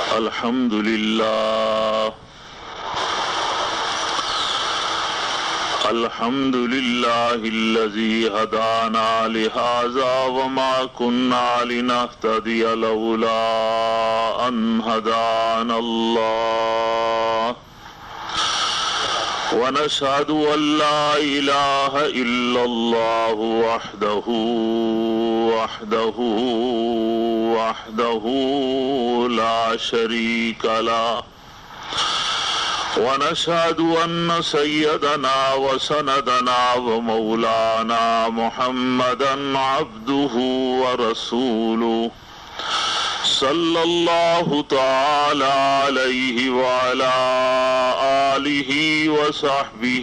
الحمد لله الحمد لله الذي هدانا لهذا وما كنا لنهتدي لولا أن هدانا الله ونشهد أن لا إله إلا الله وحده لا شريك له ونشهد أن سيدنا وسندنا ومولانا محمدا عبده ورسوله صلى الله تعالى عليه وعلى آله وصحبه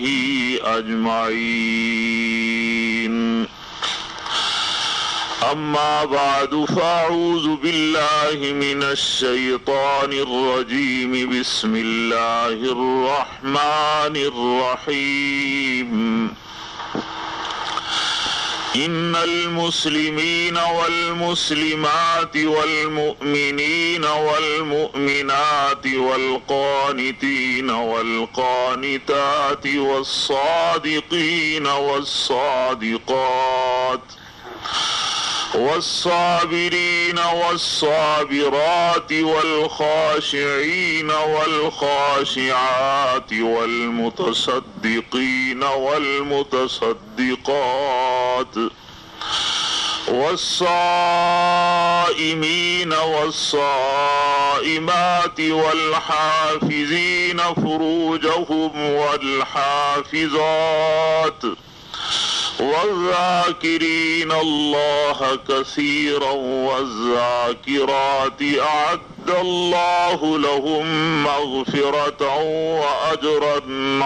أجمعين أما بعد فأعوذ بالله من الشيطان الرجيم بسم الله الرحمن الرحيم إن المسلمين والمسلمات والمؤمنين والمؤمنات والقانتين والقانتات والصادقين والصادقات والصابرين والصابرات والخاشعين والخاشعات والمتصدقين والمتصدقات والصائمين والصائمات والحافظين فروجهم والحافظات والذاكرين الله كثيرا والذاكرات أعد الله لهم مغفرة وأجرا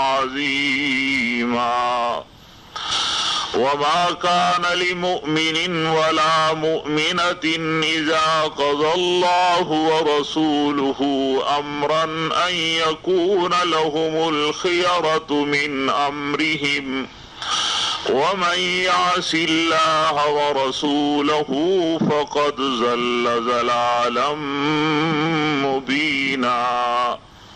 عظيما وما كان لمؤمن ولا مؤمنة إذا قضى الله ورسوله أمرا أن يكون لهم الخيرة من أمرهم ومن يعص الله ورسوله فقد ضل ضلالا مبينا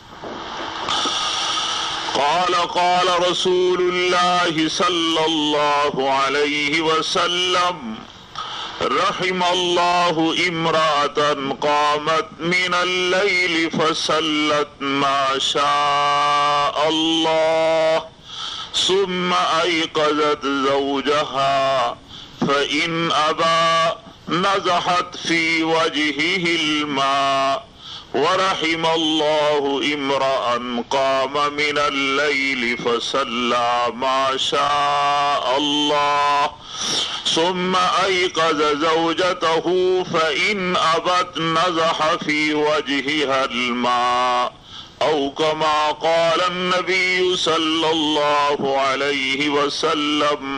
قال رسول الله صلى الله عليه وسلم رحم الله امرأة قامت من الليل فصلت ما شاء الله ثم أيقظت زوجها فإن أبى نزحت في وجهه الماء ورحم الله امرأ قام من الليل فصلى ما شاء الله ثم أيقظ زوجته فإن أبت نزح في وجهها الماء أو كما قال النبي صلى الله عليه وسلم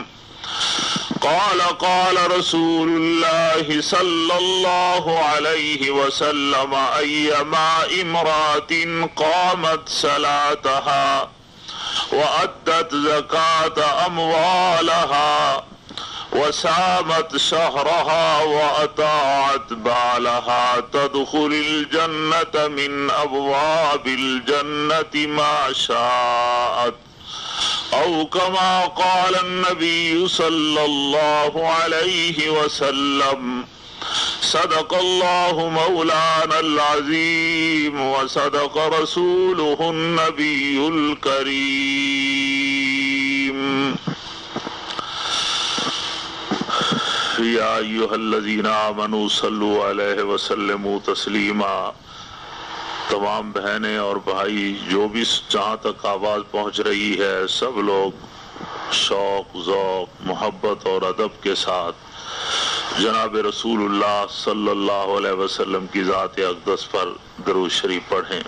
قال رسول الله صلى الله عليه وسلم أيما امرأة قامت صلاتها وأدت زكاة أموالها وسامت شهرها وأطاعت بعلها تدخل الجنة من أبواب الجنة ما شاءت أو كما قال النبي صلى الله عليه وسلم صدق الله مولانا العظيم وصدق رسوله النبي الكريم یا ایھا الذین آمنوا صلوا علیہ وسلموا تسلیما۔ تمام بہنیں اور بھائی جو بھی جہاں تک آواز پہنچ رہی ہے، سب لوگ شوق ذوق محبت اور ادب کے ساتھ جناب رسول اللہ صلی اللہ علیہ وسلم کی ذات اقدس پر درود شریف پڑھیں۔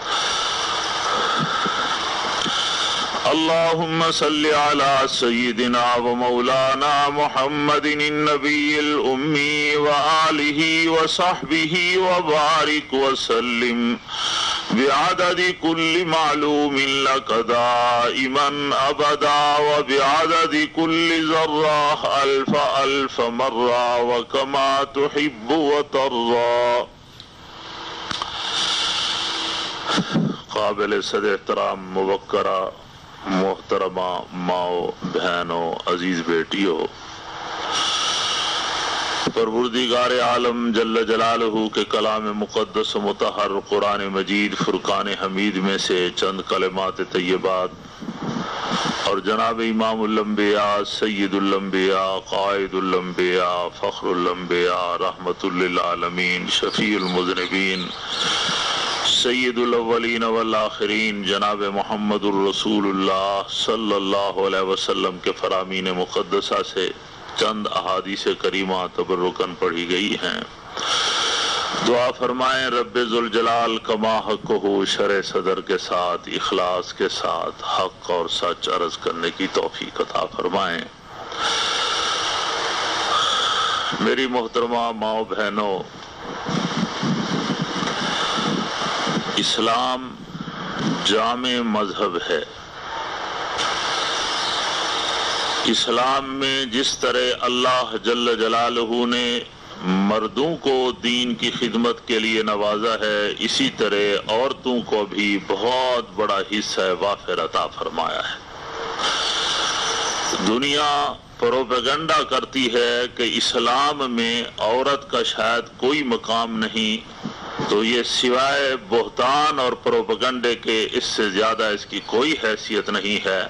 اللهم صل على سيدنا ومولانا محمد النبي الأمي وآله وصحبه وبارك وسلم بعدد كل معلوم لك دائما أبدا وبعدد كل ذرة ألف ألف مرة وكما تحب وترضى۔ قابل صد احترام موقرہ محترمہ ماؤں بہنوں عزیز بیٹیوں، پروردگار عالم جل جلالہ کے کلام مقدس و مطہر قرآن مجید فرقان حمید میں سے چند کلمات طیبات اور جناب امام الانبیاء سید الانبیاء قائد الانبیاء فخر الانبیاء رحمت للعالمین شفیع المذنبین سید الاولین والآخرین جناب محمد الرسول اللہ صلی اللہ علیہ وسلم کے فرامین مقدسہ سے چند احادیث کریمہ تبرکاً پڑھی گئی ہیں۔ دعا فرمائیں رب ذوالجلال کما حق ہو شرع صدر کے ساتھ اخلاص کے ساتھ حق اور سچ عرض کرنے کی توفیق عطا فرمائیں۔ میری محترمہ ماؤں بہنوں، اسلام جامع مذہب ہے۔ اسلام میں جس طرح اللہ جل جلالہ نے مردوں کو دین کی خدمت کے لیے نوازا ہے، اسی طرح عورتوں کو بھی بہت بڑا حصہ وافر عطا فرمایا ہے۔ دنیا پروپیگنڈا کرتی ہے کہ اسلام میں عورت کا شاید کوئی مقام نہیں، تو یہ سوائے بہتان اور پروپیگنڈے کے اس سے زیادہ اس کی کوئی حیثیت نہیں ہے۔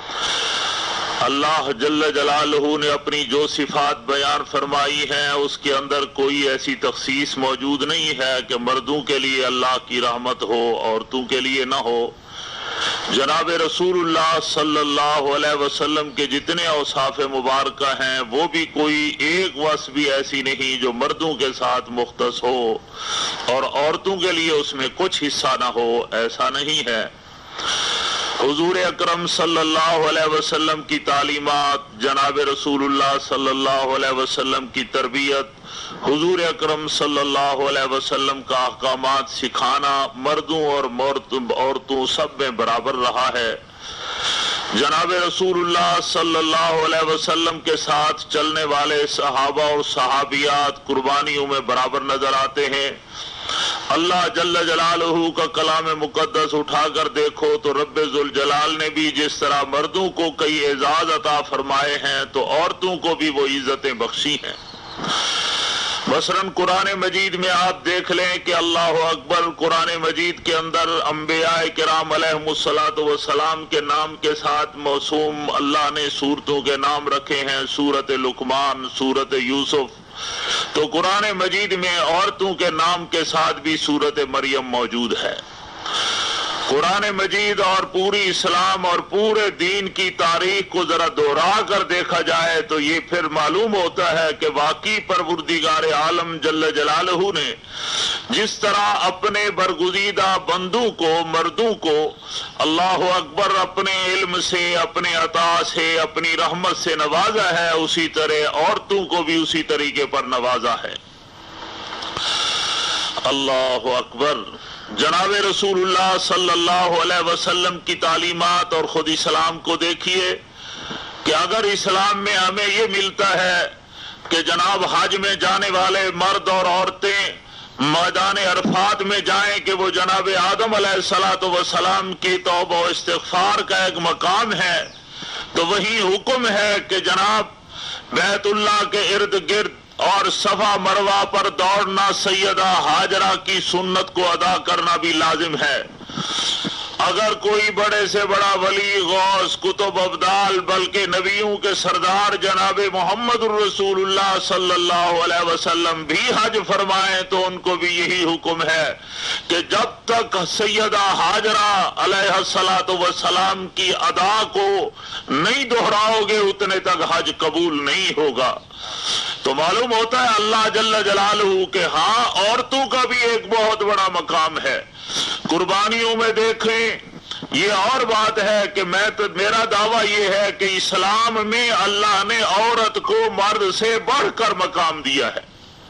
اللہ جل جلالہ نے اپنی جو صفات بیان فرمائی ہیں اس کے اندر کوئی ایسی تخصیص موجود نہیں ہے کہ مردوں کے لیے اللہ کی رحمت ہو عورتوں کے لیے نہ ہو۔ جناب رسول اللہ صلی اللہ علیہ وسلم کے جتنے اوصاف مبارکہ ہیں وہ بھی کوئی ایک وصف بھی ایسی نہیں جو مردوں کے ساتھ مختص ہو اور عورتوں کے لیے اس میں کچھ حصہ نہ ہو، ایسا نہیں ہے۔ حضور اکرم صلی اللہ علیہ وسلم کی تعلیمات، جناب رسول اللہ صلی اللہ علیہ وسلم کی تربیت، حضور اکرم صلی اللہ علیہ وسلم کا احکامات سکھانا مردوں اور عورتوں سب میں برابر رہا ہے۔ جناب رسول اللہ صلی اللہ علیہ وسلم کے ساتھ چلنے والے صحابہ اور صحابیات قربانیوں میں برابر نظر آتے ہیں۔ اللہ جل جلالہ کا کلام مقدس اٹھا کر دیکھو تو رب ذوالجلال نے بھی جس طرح مردوں کو کئی اعزاز عطا فرمائے ہیں تو عورتوں کو بھی وہ عزتیں بخشی ہیں۔ مثلاً قرآن مجید میں آپ دیکھ لیں کہ اللہ اکبر، قرآن مجید کے اندر انبیاء کرام علیہم السلام کے نام کے ساتھ موسوم اللہ نے سورتوں کے نام رکھے ہیں۔ سورت لقمان، سورت یوسف، تو قرآن مجید میں عورتوں کے نام کے ساتھ بھی سورت مریم موجود ہے۔ قرآن مجید اور پوری اسلام اور پورے دین کی تاریخ کو ذرا دوہرا کر دیکھا جائے تو یہ پھر معلوم ہوتا ہے کہ واقعی پروردگار عالم جل جلالہ نے جس طرح اپنے برگزیدہ بندوں کو، مردوں کو اللہ اکبر اپنے علم سے، اپنے عطا سے، اپنی رحمت سے نوازا ہے، اسی طرح عورتوں کو بھی اسی طریقے پر نوازا ہے۔ اللہ اکبر۔ جناب رسول اللہ صلی اللہ علیہ وسلم کی تعلیمات اور خود اسلام کو دیکھیے کہ اگر اسلام میں ہمیں یہ ملتا ہے کہ جناب حج میں جانے والے مرد اور عورتیں میدان عرفات میں جائیں کہ وہ جناب آدم علیہ السلام کی توبہ و استغفار کا ایک مقام ہے، تو وہی حکم ہے کہ جناب بیت اللہ کے ارد گرد اور صفا مروہ پر دوڑنا سیدہ ہاجرہ کی سنت کو ادا کرنا بھی لازم ہے۔ اگر کوئی بڑے سے بڑا ولی غوث کتب ابدال بلکہ نبیوں کے سردار جناب محمد الرسول اللہ صلی اللہ علیہ وسلم بھی حج فرمائیں تو ان کو بھی یہی حکم ہے کہ جب تک سیدہ ہاجرہ علیہ السلام کی ادا کو نہیں دہراؤ گے اتنے تک حج قبول نہیں ہوگا۔ تو معلوم ہوتا ہے اللہ جل جلالہ کہ ہاں عورتوں کا بھی ایک بہت بڑا مقام ہے۔ قربانیوں میں دیکھیں یہ اور بات ہے کہ میرا دعویٰ یہ ہے کہ اسلام میں اللہ نے عورت کو مرد سے بڑھ کر مقام دیا ہے۔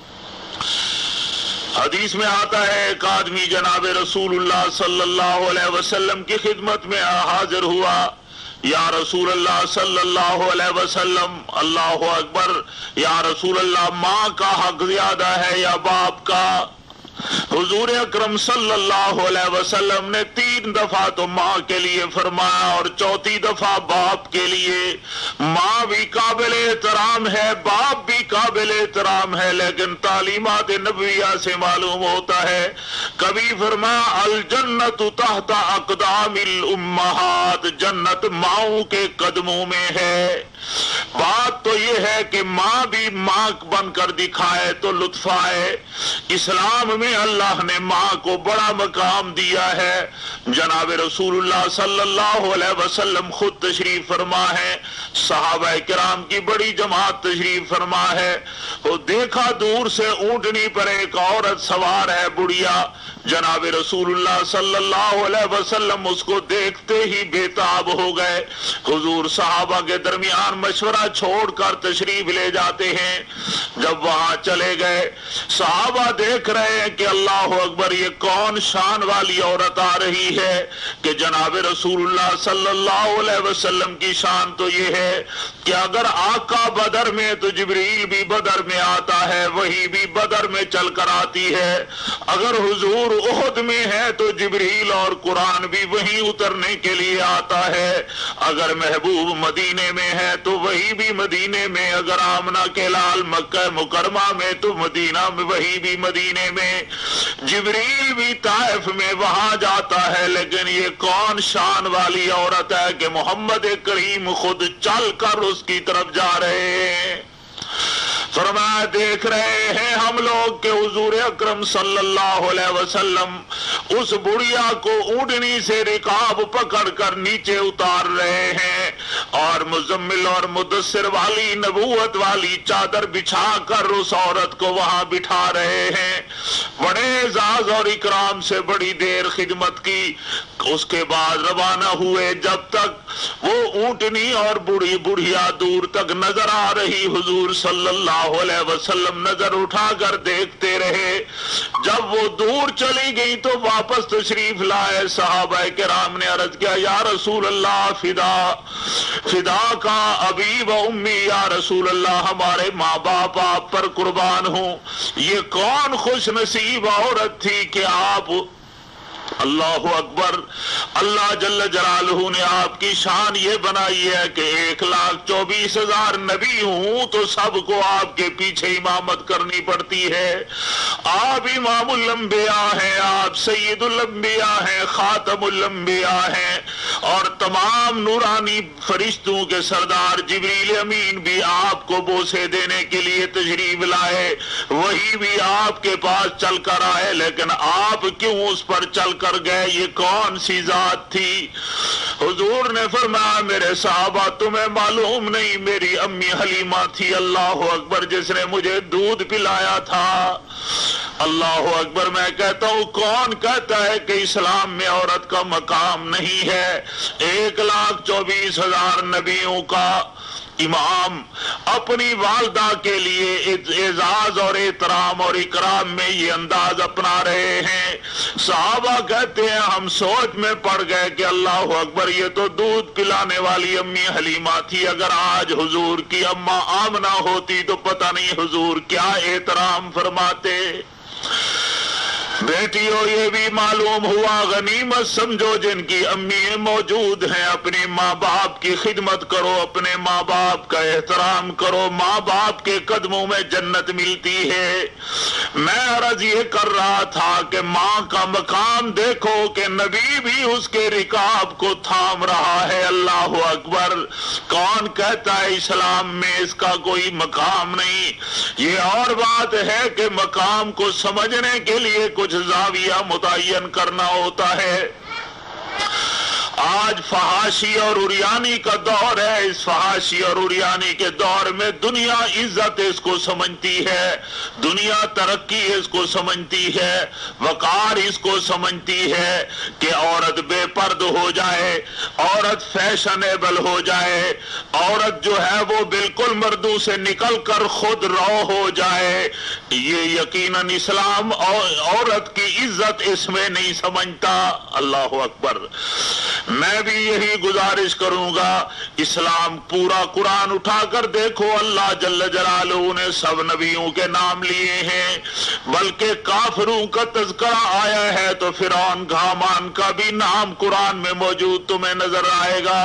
حدیث میں آتا ہے ایک آدمی جناب رسول اللہ صلی اللہ علیہ وسلم کی خدمت میں حاضر ہوا، یا رسول اللہ صلی اللہ علیہ وسلم، اللہ اکبر، یا رسول اللہ ماں کا حق زیادہ ہے یا باپ کا؟ حضور اکرم صلی اللہ علیہ وسلم نے 3 دفعہ تو ماں کے لیے فرمایا اور 4تھی دفعہ باپ کے لیے. ماں بھی قابل احترام ہے، باپ بھی قابل احترام ہے، لیکن تعلیمات نبویہ سے معلوم ہوتا ہے. کبھی فرمایا الجنت تحت اقدام الامہات، جنت ماؤں کے قدموں میں ہے. بات تو یہ ہے کہ ماں بھی ماں بن کر دکھائے تو لطف آئے. اسلام میں اللہ نے ماں کو بڑا مقام دیا ہے. جناب رسول اللہ صلی اللہ علیہ وسلم خود تشریف فرما ہے، صحابہ کرام کی بڑی جماعت تشریف فرما ہے. وہ دیکھا دور سے اونٹنی پر ایک عورت سوار ہے، بڑھیا. جناب رسول اللہ صلی اللہ علیہ وسلم اس کو دیکھتے ہی بےتاب ہو گئے. حضور صحابہ کے درمیان مشورہ چھوڑ کر تشریف لے جاتے ہیں. جب وہاں چلے گئے صحابہ دیکھ رہے ہیں کہ اللہ اکبر، یہ کون شان والی عورت آ رہی ہے کہ جناب رسول اللہ صلی اللہ علیہ وسلم کی شان تو یہ ہے کہ اگر آقا بدر میں تو جبریل بھی بدر میں آتا ہے، وہی بھی بدر میں چل کر آتی ہے. اگر حضور احد میں ہے تو جبریل اور قرآن بھی وہیں اترنے کے لیے آتا ہے. اگر محبوب مدینے میں ہے تو وہی بھی مدینے میں، اگر آمنہ کے لال مکہ مکرمہ میں تو مدینہ میں، وہی بھی مدینے میں. جبریل بھی طائف میں وہاں جاتا ہے، لیکن یہ کون شان والی عورت ہے کہ محمد کریم خود چل کر اس کی طرف جا رہے ہیں. فرمایا دیکھ رہے ہیں ہم لوگ کہ حضور اکرم صلی اللہ علیہ وسلم اس بڑھیا کو اونٹنی سے رکاب پکڑ کر نیچے اتار رہے ہیں اور مزمل اور مدثر والی نبوت والی چادر بچھا کر اس عورت کو وہاں بٹھا رہے ہیں. بڑے اعزاز اور اکرام سے بڑی دیر خدمت کی. اس کے بعد روانہ ہوئے. جب تک وہ اونٹنی اور بڑھیا دور تک نظر آ رہی، حضور صلی اللہ علیہ وسلم نظر اٹھا کر دیکھتے رہے. جب وہ دور چلی گئی تو واپس تشریف لائے. صحابہ کرام نے عرض کیا یا رسول اللہ فدا کا ابی و امی، یا رسول اللہ ہمارے ماں باپ آپ پر قربان ہوں. یہ کون خوش نصیب عورت تھی کہ آپ، اللہ اکبر، اللہ جل جلالہ نے آپ کی شان یہ بنائی ہے کہ 1,24,000 نبی ہوں تو سب کو آپ کے پیچھے امامت کرنی پڑتی ہے. آپ امام الانبیاء ہیں، آپ سید الانبیاء ہیں، خاتم الانبیاء ہیں، اور تمام نورانی فرشتوں کے سردار جبریل امین بھی آپ کو بوسے دینے کے لیے تشریف لائے. وہی بھی آپ کے پاس چل کر آئے، لیکن آپ کیوں اس پر چل کر گئے؟ یہ کون سی ذات تھی؟ حضور نے فرمایا میرے صحابہ تمہیں معلوم نہیں، میری امی حلیمہ تھی، اللہ اکبر، جس نے مجھے دودھ پلایا تھا. اللہ اکبر. میں کہتا ہوں کون کہتا ہے کہ اسلام میں عورت کا مقام نہیں ہے؟ 1,24,000 نبیوں کا امام اپنی والدہ کے لیے اعزاز اور احترام اور اکرام میں یہ انداز اپنا رہے ہیں. صحابہ کہتے ہیں ہم سوچ میں پڑ گئے کہ اللہ اکبر، یہ تو دودھ پلانے والی امی حلیمہ تھی. اگر آج حضور کی اماں آمنہ ہوتی تو پتہ نہیں حضور کیا احترام فرماتے. بیٹیوں یہ بھی معلوم ہوا، غنیمت سمجھو جن کی امی موجود ہیں، اپنے ماں باپ کی خدمت کرو، اپنے ماں باپ کا احترام کرو. ماں باپ کے قدموں میں جنت ملتی ہے. میں عرض یہ کر رہا تھا کہ ماں کا مقام دیکھو کہ نبی بھی اس کے رکاب کو تھام رہا ہے. اللہ اکبر. کون کہتا ہے اسلام میں اس کا کوئی مقام نہیں؟ یہ اور بات ہے کہ مقام کو سمجھنے کے لیے کچھ زاویہ متعین کرنا ہوتا ہے. آج فحاشی اور عریانی کا دور ہے. اس فحاشی اور عریانی کے دور میں دنیا عزت اس کو سمجھتی ہے، دنیا ترقی اس کو سمجھتی ہے، وقار اس کو سمجھتی ہے کہ عورت بے پرد ہو جائے، عورت فیشنیبل ہو جائے، عورت جو ہے وہ بالکل مردوں سے نکل کر خود رو ہو جائے. یہ یقیناً اسلام عورت کی عزت اس میں نہیں سمجھتا. اللہ اکبر. میں بھی یہی گزارش کروں گا، اسلام پورا قرآن اٹھا کر دیکھو، اللہ جل جلالہ نے سب نبیوں کے نام لیے ہیں، بلکہ کافروں کا تذکرہ آیا ہے تو فرعون حامان کا بھی نام قرآن میں موجود تمہیں نظر آئے گا،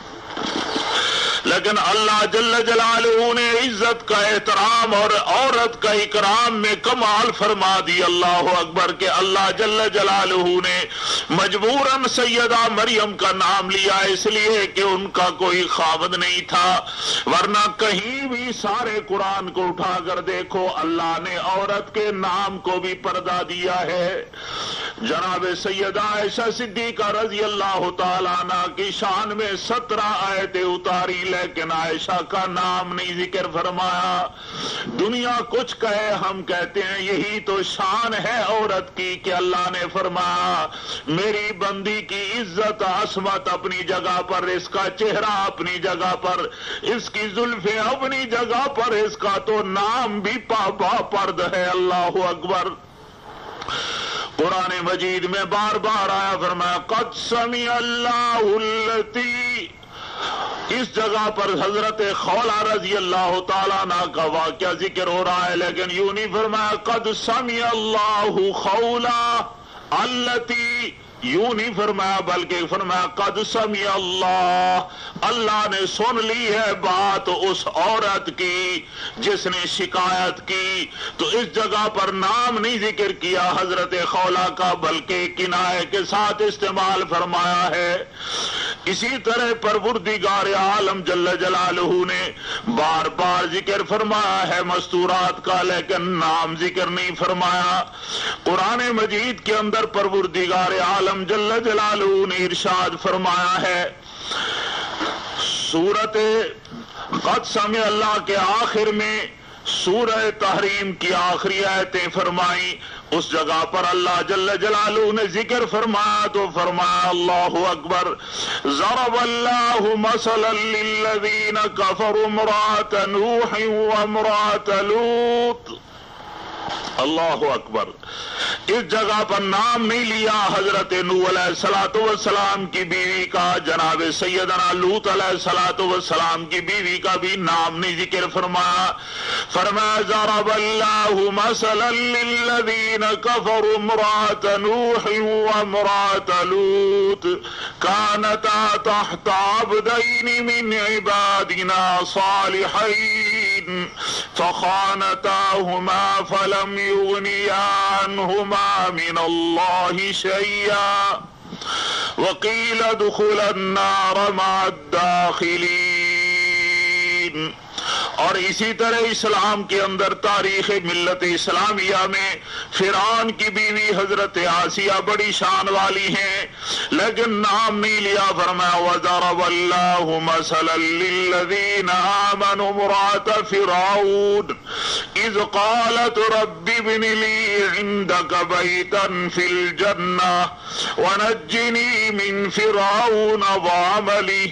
لیکن اللہ جل جلالہ نے عزت کا احترام اور عورت کا اکرام میں کمال فرما دی، اللہ اکبر، کہ اللہ جل جلالہ نے مجبوراً سیدہ مریم کا نام لیا، اس لیے کہ ان کا کوئی خاوند نہیں تھا، ورنہ کہیں بھی سارے قرآن کو اٹھا کر دیکھو اللہ نے عورت کے نام کو بھی پردہ دیا ہے۔ جناب سیدہ عائشہ صدیقہ رضی اللہ تعالیٰ عنہ کی شان میں 17 آیتیں اتاری، لیکن عائشہ کا نام نہیں ذکر فرمایا۔ دنیا کچھ کہے، ہم کہتے ہیں یہی تو شان ہے عورت کی کہ اللہ نے فرمایا میری بندی کی عزت عصمت اپنی جگہ پر، اس کا چہرہ اپنی جگہ پر، اس کی زلفیں اپنی جگہ پر، اس کا تو نام بھی پا پرد ہے، اللہ اکبر۔ قرآن مجید میں بار بار آیا، فرمایا قد سمع اللہ التی، اس جگہ پر حضرت خولہ رضی اللہ تعالیٰ عنہ کا واقعہ ذکر ہو رہا ہے، لیکن یوں نہیں فرمایا قد سمع اللہ خولہ التی، یوں نہیں فرمایا، بلکہ فرمایا قد سمع اللہ، اللہ نے سن لی ہے بات اس عورت کی جس نے شکایت کی، تو اس جگہ پر نام نہیں ذکر کیا حضرت خولہ کا، بلکہ کنایے کے ساتھ استعمال فرمایا ہے۔ اسی طرح پروردگار عالم جل جلالہ نے بار بار ذکر فرمایا ہے مستورات کا، لیکن نام ذکر نہیں فرمایا۔ قرآن مجید کے اندر پروردگار عالم جل جلالہ نے ارشاد فرمایا ہے، سورۃ قد سمع اللہ کے آخر میں سورہ تحریم کی آخری آیتیں فرمائیں، اس جگہ پر اللہ جل جلالہ نے ذکر فرمایا تو فرمایا اللہ اکبر، ضرب اللہ مثلا للذین کفروا امرأة نوح وامرأة لوط، اللہ اکبر۔ اس جگہ پر نام نہیں لیا حضرت نوح علیہ السلام کی بیوی کا، جناب سیدنا لوط علیہ السلام کی بیوی کا بھی نام نہیں ذکر فرمایا، فرمایا ضرب اللہ مثلا للذین کفروا امرأة نوح وامرأة لوط کانتا تحت عبدین من عبادنا صالحین فخانتاہما فلم یغنیا عنہما من اللہ شیئا وقیل ادخلا النار مع الداخلین۔ اور اسی طرح اسلام کے اندر تاریخ ملت اسلامیہ میں فرعون کی بیوی حضرت آسیہ بڑی شان والی ہیں، لیکن نام نہیں لیا، فرمایا وَضَرَبَ اللَّهُ مَثَلًا لِلَّذِينَ آمَنُوا امْرَأَتَ فِرْعَوْنَ إِذْ قَالَتْ رَبِّ ابْنِ لِي عِندَكَ بَيْتًا فِي الْجَنَّةِ وَنَجِّنِي مِنْ فِرْعَوْنَ وَعَمَلِهِ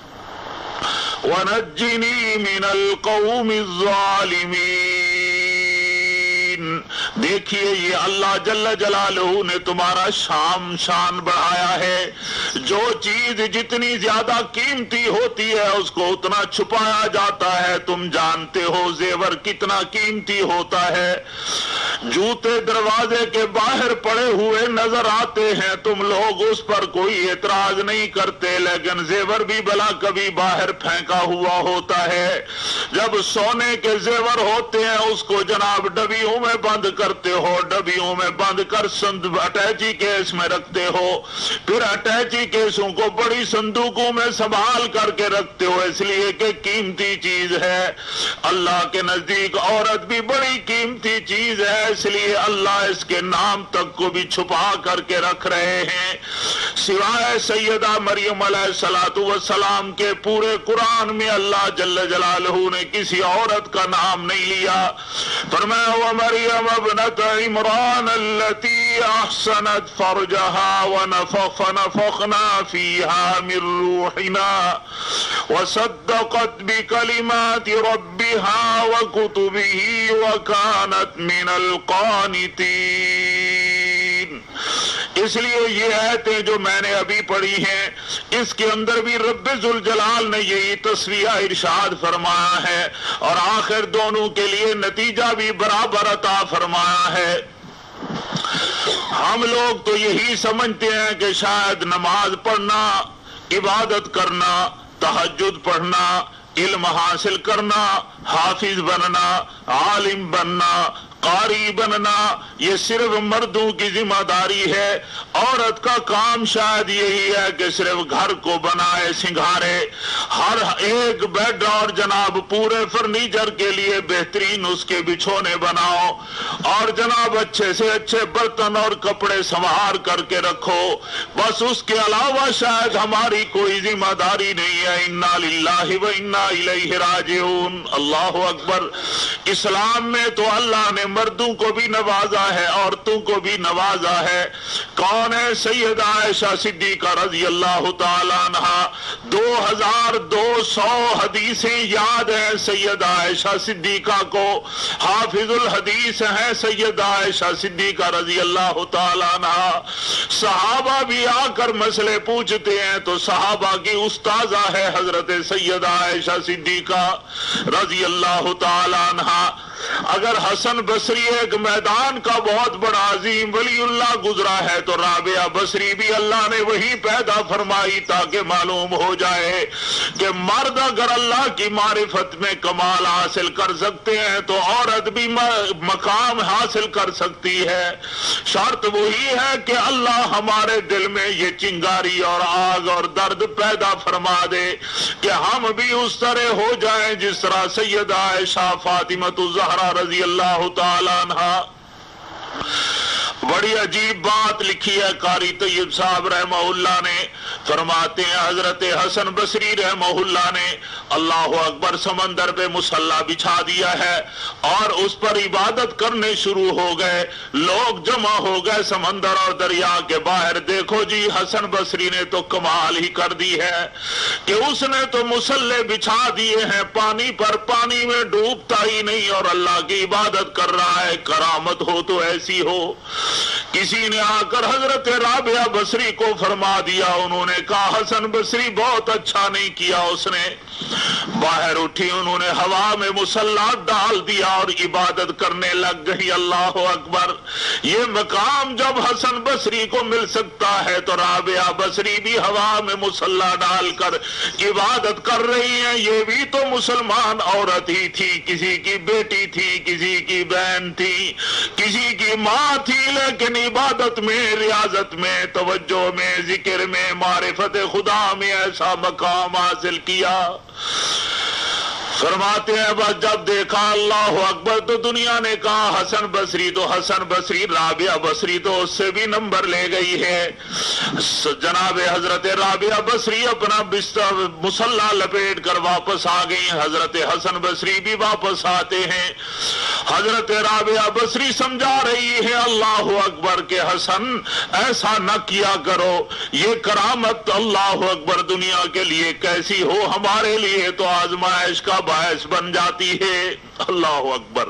وَنَجِّنِي مِنَ الْقَوْمِ الظَّالِمِينَ۔ دیکھیے یہ اللہ جل جلالہ نے تمہارا شان بڑھایا ہے، جو چیز جتنی زیادہ قیمتی ہوتی ہے اس کو اتنا چھپایا جاتا ہے، تم جانتے ہو زیور کتنا قیمتی ہوتا ہے، جوتے دروازے کے باہر پڑے ہوئے نظر آتے ہیں، تم لوگ اس پر کوئی اعتراض نہیں کرتے، لیکن زیور بھی بلا کبھی باہر پھینکا ہوا ہوتا ہے۔ جب سونے کے زیور ہوتے ہیں اس کو جناب ڈبیوں میں بند کرتے ہو، ڈبیوں میں بند کر اٹیچی کیس میں رکھتے ہو، پھر اٹیچی کیسوں کو بڑی صندوقوں میں سنبھال کر کے رکھتے ہو، اس لیے کہ قیمتی چیز ہے۔ اللہ کے نزدیک عورت بھی بڑی قیمتی چیز ہے، اس لیے اللہ اس کے نام تک کو بھی چھپا کر کے رکھ رہے ہیں۔ سوائے سیدہ مریم علیہ السلام کے پورے قرآن میں اللہ جل جلالہ نے کسی عورت کا نام نہیں لیا۔ فرمایا وَمَرْيَمَ ابْنَتَ عِمْرَانَ الَّتِي أَحْسَنَتْ فَرْجَهَا فَنَفَخْنَا فِيهَا مِنْ رُوحِنَا وَصَدَّقَتْ بِكَلِمَاتِ رَبِّهَا وَكُتُبِهِ وَكَانَتْ مِنَ الْقَانِتِينَ۔ اس لیے یہ آیتیں جو میں نے ابھی پڑھی ہیں اس کے اندر بھی رب ذوالجلال نے یہی تصویہ ارشاد فرمایا ہے اور آخر دونوں کے لیے نتیجہ بھی برابر عطا فرمایا ہے۔ ہم لوگ تو یہی سمجھتے ہیں کہ شاید نماز پڑھنا، عبادت کرنا، تہجد پڑھنا، علم حاصل کرنا، حافظ بننا، عالم بننا، قاری بننا یہ صرف مردوں کی ذمہ داری ہے، عورت کا کام شاید یہی ہے کہ صرف گھر کو بنائے سنگھارے، ہر ایک بیڈ اور جناب پورے فرنیچر کے لیے بہترین اس کے بچھونے بناؤ اور جناب اچھے سے اچھے برتن اور کپڑے سنوار کر کے رکھو، بس اس کے علاوہ شاید ہماری کوئی ذمہ داری نہیں ہے۔ انا للہ و انا الیہ راجعون۔ اللہ اکبر۔ اسلام میں تو اللہ نے مردوں کو بھی نوازا ہے، عورتوں کو بھی نوازا ہے۔ کون ہے؟ سیدہ عائشہ صدیقہ رضی اللہ تعالیٰ عنہ۔ 2200 حدیثیں یاد ہیں سیدہ عائشہ صدیقہ کو، حافظ الحدیث ہیں سیدہ عائشہ صدیقہ رضی اللہ تعالیٰ عنہ۔ صحابہ بھی آ کر مسئلے پوچھتے ہیں تو صحابہ کی استاذہ ہے حضرت سیدہ عائشہ صدیقہ رضی اللہ تعالیٰ عنہ۔ اگر حسن بصری ایک میدان کا بہت بڑا عظیم ولی اللہ گزرا ہے تو رابعہ بصری بھی اللہ نے وہی پیدا فرمائی تاکہ معلوم ہو جائے کہ مرد اگر اللہ کی معرفت میں کمال حاصل کر سکتے ہیں تو عورت بھی مقام حاصل کر سکتی ہے۔ شرط وہی ہے کہ اللہ ہمارے دل میں یہ چنگاری اور آگ اور درد پیدا فرما دے کہ ہم بھی اس طرح ہو جائیں جس طرح سیدہ عائشہ فاطمۃ الزہرا رضی اللہ تعالیٰ عنہ۔ بڑی عجیب بات لکھی ہے قاری طیب صاحب رحمہ اللہ نے، فرماتے ہیں حضرت حسن بصری رحمہ اللہ نے اللہ اکبر سمندر پہ مصلی بچھا دیا ہے اور اس پر عبادت کرنے شروع ہو گئے، لوگ جمع ہو گئے سمندر اور دریا کے باہر۔ دیکھو جی حسن بصری نے تو کمال ہی کر دی ہے کہ اس نے تو مصلی بچھا دیے ہیں پانی پر، پانی میں ڈوبتا ہی نہیں اور اللہ کی عبادت کر رہا ہے۔ کرامت ہو تو ایسی ہو۔ کسی نے آ کر حضرت رابعہ بصری کو فرما دیا، انہوں نے کہا حسن بصری بہت اچھا نہیں کیا اس نے۔ باہر اٹھی، انہوں نے ہوا میں مصلی ڈال دیا اور عبادت کرنے لگ گئی۔ اللہ اکبر۔ یہ مقام جب حسن بصری کو مل سکتا ہے تو رابعہ بصری بھی ہوا میں مصلی ڈال کر عبادت کر رہی ہیں۔ یہ بھی تو مسلمان عورت ہی تھی، کسی کی بیٹی تھی، کسی کی بہن تھی، کسی کی ماں تھی، لیکن عبادت میں، ریاضت میں، توجہ میں، ذکر میں، معرفت خدا میں ایسا مقام حاصل کیا۔ فرماتے ہیں بس جب دیکھا اللہ اکبر تو دنیا نے کہا حسن بصری تو حسن بصری، رابعہ بصری تو اس سے بھی نمبر لے گئی ہے۔ جناب حضرت رابعہ بصری اپنا بستر مصلی لپیٹ کر واپس آ گئی، حضرت حسن بصری بھی واپس آتے ہیں۔ حضرت رابعہ بصری سمجھا رہی ہے اللہ اکبر کہ حسن ایسا نہ کیا کرو، یہ کرامت اللہ اکبر دنیا کے لیے کیسی ہو، ہمارے لیے تو آزمائش کا باعث بن جاتی ہے۔ اللہ اکبر۔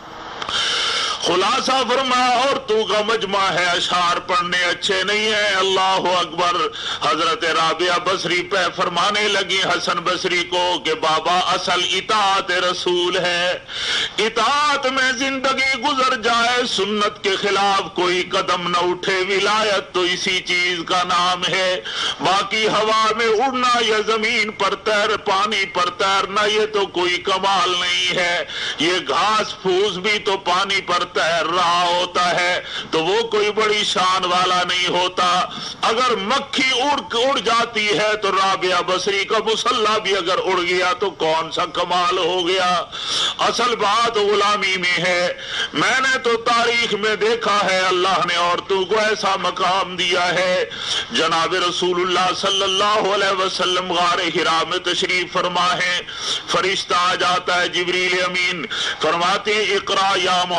خلاصہ فرمایا عورتوں کا مجمع ہے، اشعار پڑھنے اچھے نہیں ہیں۔ اللہ اکبر۔ حضرت رابعہ بصری پہ فرمانے لگی حسن بصری کو کہ بابا اصل اطاعت رسول ہے، اطاعت میں زندگی گزر جائے، سنت کے خلاف کوئی قدم نہ اٹھے، ولایت تو اسی چیز کا نام ہے۔ باقی ہوا میں اڑنا یا زمین پر تیر، پانی پر تیرنا یہ تو کوئی کمال نہیں ہے۔ یہ گھاس پھوس بھی تو پانی پر تیر رہا ہوتا ہے تو وہ کوئی بڑی شان والا نہیں ہوتا۔ اگر مکھی اڑ جاتی ہے تو رابعہ بصری کا مصلی بھی اگر اڑ گیا تو کون سا کمال ہو گیا۔ اصل بات غلامی میں ہے۔ میں نے تو تاریخ میں دیکھا ہے اللہ نے عورتوں کو ایسا مقام دیا ہے۔ جناب رسول اللہ صلی اللہ علیہ وسلم غار حرا میں تشریف فرما ہے، فرشتہ آ جاتا ہے جبریل امین، فرماتے اقرا یا محمد،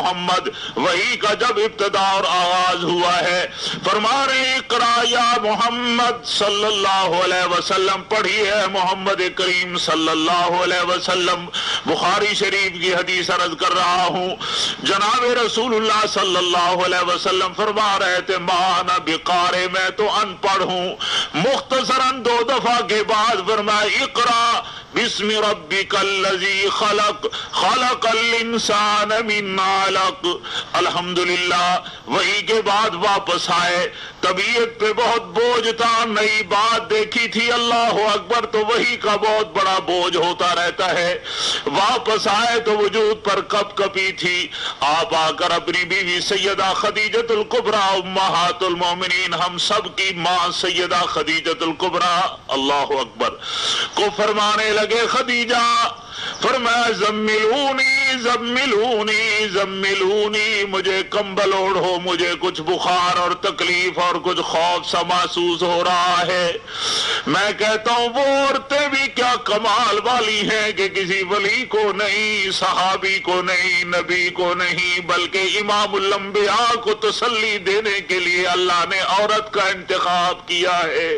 وحی کا جب ابتدا اور آغاز ہوا ہے، فرما رہے اقرا یا محمد صلی اللہ علیہ وسلم، پڑھیے محمد کریم صلی اللہ علیہ وسلم۔ بخاری شریف کی حدیث عرض کر رہا ہوں، جناب رسول اللہ صلی اللہ علیہ وسلم فرما رہے تھے ما انا بقارئ، میں تو ان پڑھ ہوں۔ مختصراً 2 دفعہ کے بعد فرمایا اقرا بسم ربک الذی خلق خلق الانسان من علق۔ الحمدللہ وہی کے بعد واپس آئے، طبیعت پہ بہت بوجھ تھا، نئی بات دیکھی تھی، اللہ اکبر، تو وہی کا بہت بڑا بوجھ ہوتا رہتا ہے۔ واپس آئے تو وجود پر کپ کپی تھی، آپ آ کر اپنی بیوی سیدہ خدیجۃ الکبریٰ امہات المومنین، ہم سب کی ماں سیدہ خدیجۃ الکبریٰ اللہ اکبر کو فرمانے لگے، خدیجہ فرمایا زملونی زملونی زملونی، مجھے کمبل اوڑھو، مجھے کچھ بخار اور تکلیف اور کچھ خوف سا محسوس ہو رہا ہے۔ میں کہتا ہوں وہ عورتیں بھی کیا کمال والی ہیں کہ کسی ولی کو نہیں، صحابی کو نہیں، نبی کو نہیں، بلکہ امام الانبیاء کو تسلی دینے کے لیے اللہ نے عورت کا انتخاب کیا ہے۔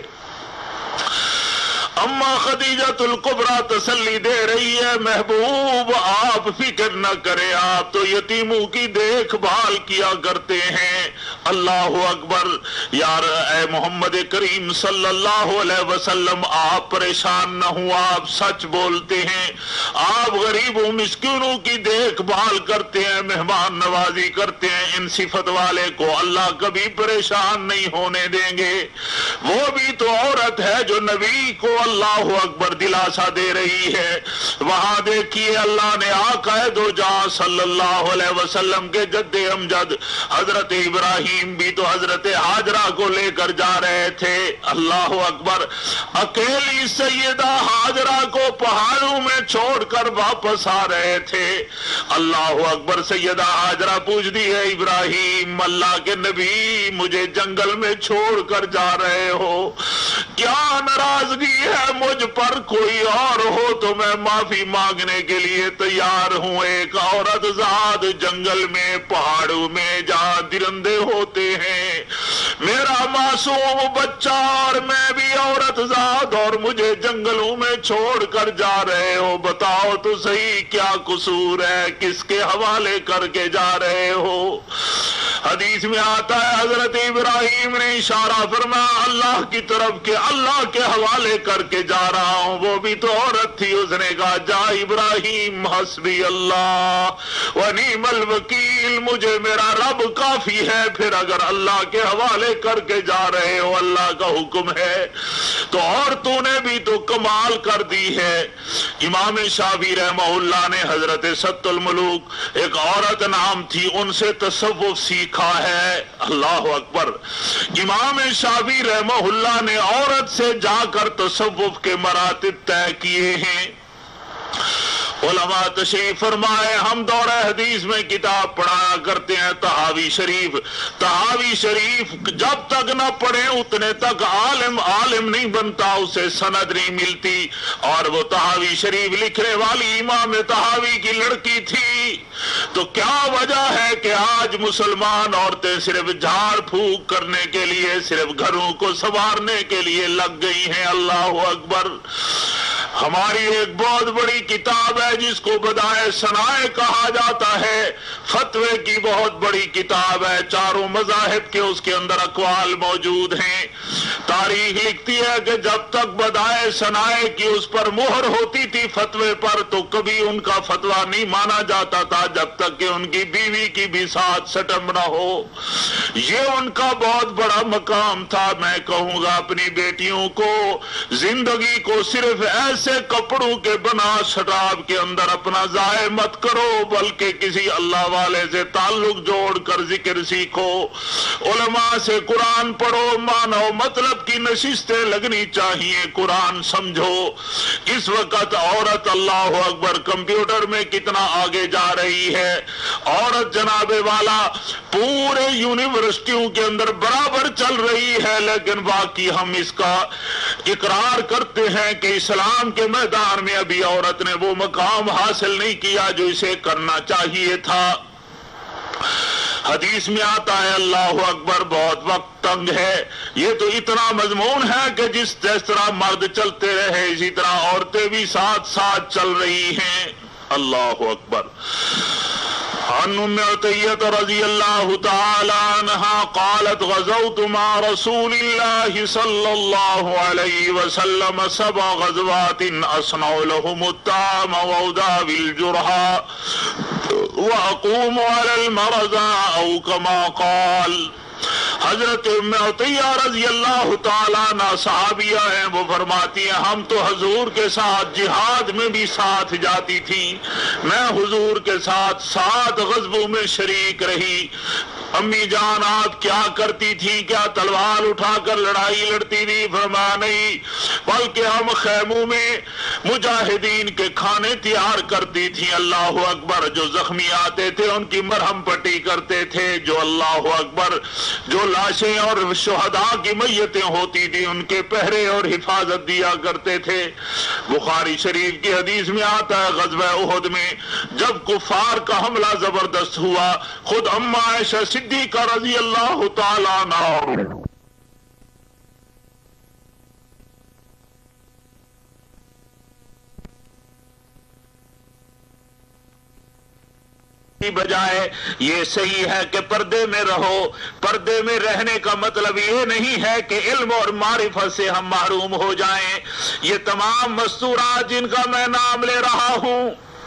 اما خدیجۃ الکبریٰ تسلی دے رہی ہے، محبوب آپ فکر نہ کریں، آپ تو یتیموں کی دیکھ بھال کیا کرتے ہیں۔ اللہ اکبر، یار اے محمد کریم صلی اللہ علیہ وسلم آپ پریشان نہ ہوں، آپ سچ بولتے ہیں، آپ غریبوں مسکینوں کی دیکھ بھال کرتے ہیں، مہمان نوازی کرتے ہیں، ان صفت والے کو اللہ کبھی پریشان نہیں ہونے دیں گے۔ وہ بھی تو عورت ہے جو نبی کو اللہ اکبر دلاسا دے رہی ہے۔ وہاں دیکھیے اللہ نے آقا دو جہاں صلی اللہ علیہ وسلم کے جد امجد حضرت ابراہیم بھی تو حضرت ہاجرہ کو لے کر جا رہے تھے، اللہ اکبر، اکیلی سیدہ ہاجرہ کو پہاڑوں میں چھوڑ کر واپس آ رہے تھے۔ اللہ اکبر، سیدہ ہاجرہ پوچھتی ہے ابراہیم اللہ کے نبی مجھے جنگل میں چھوڑ کر جا رہے ہو، کیا ناراضگی ہے مجھ پر؟ کوئی اور ہو تو میں معافی مانگنے کے لیے تیار ہوں۔ ایک عورت ذات جنگل میں پہاڑوں میں جہاں درندے ہوتے ہیں، میرا معصوم بچہ اور میں بھی عورت ذات، اور مجھے جنگلوں میں چھوڑ کر جا رہے ہو، بتاؤ تو صحیح کیا قصور ہے، کس کے حوالے کر کے جا رہے ہو؟ حدیث میں آتا ہے حضرت ابراہیم نے اشارہ فرمایا اللہ کی طرف کہ اللہ کے حوالے کر کے جا رہا ہوں۔ وہ بھی تو عورت تھی، اس نے کہا جا ابراہیم حسبی اللہ ونعم الوکیل، مجھے میرا رب کافی ہے، پھر اگر اللہ کے حوالے کر کے جا رہے ہو اللہ کا حکم ہے تو عورتوں نے بھی تو کمال کر دی ہے۔ امام شافعی رحمہ اللہ نے حضرت ست الملوک ایک عورت نام تھی، ان سے تصوف سیکھا ہے، اللہ اکبر۔ امام شافعی رحمہ اللہ نے عورت سے جا کر تصوف کے مراتب طے کیے ہیں۔ علماء تشریف فرمائے، ہم دور حدیث میں کتاب پڑھایا کرتے ہیں طحاوی شریف، طحاوی شریف جب تک نہ پڑھیں اتنے تک عالم نہیں بنتا، اسے سند نہیں ملتی، اور وہ طحاوی شریف لکھنے والی امام طحاوی کی لڑکی تھی۔ تو کیا وجہ ہے کہ آج مسلمان عورتیں صرف جھاڑ پھونک کرنے کے لیے، صرف گھروں کو سنوارنے کے لیے لگ گئی ہیں؟ اللہ اکبر۔ ہماری ایک بہت بڑی کتاب ہے جس کو بدائے ثنائے کہا جاتا ہے، فتوے کی بہت بڑی کتاب ہے، چاروں مذاہب کے اس کے اندر اقوال موجود ہیں۔ تاریخ لکھتی ہے کہ جب تک بدائے ثنائے کی اس پر مہر ہوتی تھی فتوے پر، تو کبھی ان کا فتویٰ نہیں مانا جاتا تھا جب تک کہ ان کی بیوی کی بھی ساتھ سٹم نہ ہو۔ یہ ان کا بہت بڑا مقام تھا۔ میں کہوں گا اپنی بیٹیوں کو زندگی کو صرف ایسے کپڑوں کے بنا شراب کے اندر اپنا ضائع مت کرو، بلکہ کسی اللہ والے سے تعلق جوڑ کر ذکر سیکھو، علماء سے قرآن پڑھو، مانو مطلب کی نشستیں لگنی چاہیے، قرآن سمجھو۔ اس وقت عورت اللہ اکبر کمپیوٹر میں کتنا آگے جا رہی ہے، عورت جناب والا پورے یونیورسٹیوں کے اندر برابر چل رہی ہے، لیکن باقی ہم اس کا اقرار کرتے ہیں کہ اسلام کے میدان میں ابھی عورت نے وہ مقام حاصل نہیں کیا جو اسے کرنا چاہیے تھا۔ حدیث میں آتا ہے اللہ اکبر بہت وقت تنگ ہے، یہ تو اتنا مضمون ہے کہ جس طرح مرد چلتے رہے اسی طرح عورتیں بھی ساتھ ساتھ چل رہی ہیں۔ اللہ اکبر۔ عن ام عطیہ رضی اللہ تعالی عنہا قالت غزوت مع رسول اللہ صلی اللہ علیہ وسلم 7 غزوات اصنع لهم الطعام واداوي الجرحى واقوم على المرضى او كما قال۔ حضرت ام عطیہ رضی اللہ تعالیٰ عنہ صحابیہ ہیں، وہ فرماتی ہیں ہم تو حضور کے ساتھ جہاد میں بھی ساتھ جاتی تھی، میں حضور کے ساتھ 7 غزووں میں شریک رہی۔ امی جان آپ کیا کرتی تھی؟ کیا تلوار اٹھا کر لڑائی لڑتی تھی؟ فرمایا نہیں، بلکہ ہم خیموں میں مجاہدین کے کھانے تیار کرتی تھی۔ اللہ اکبر۔ جو زخمی آتے تھے ان کی مرہم پٹی کرتے تھے، جو اللہ اکبر جو لاشیں اور شہداء کی میتیں ہوتی تھی ان کے پہرے اور حفاظت دیا کرتے تھے۔ بخاری شریف کی حدیث میں آتا ہے غزوہ احد میں جب کفار کا حملہ زبردست ہوا، خود اما عائشہ صدیقہ رضی اللہ تعالی عنہا بجائے یہ صحیح ہے کہ پردے میں رہو۔ پردے میں رہنے کا مطلب یہ نہیں ہے کہ علم اور معرفت سے ہم محروم ہو جائیں۔ یہ تمام مستورات جن کا میں نام لے رہا ہوں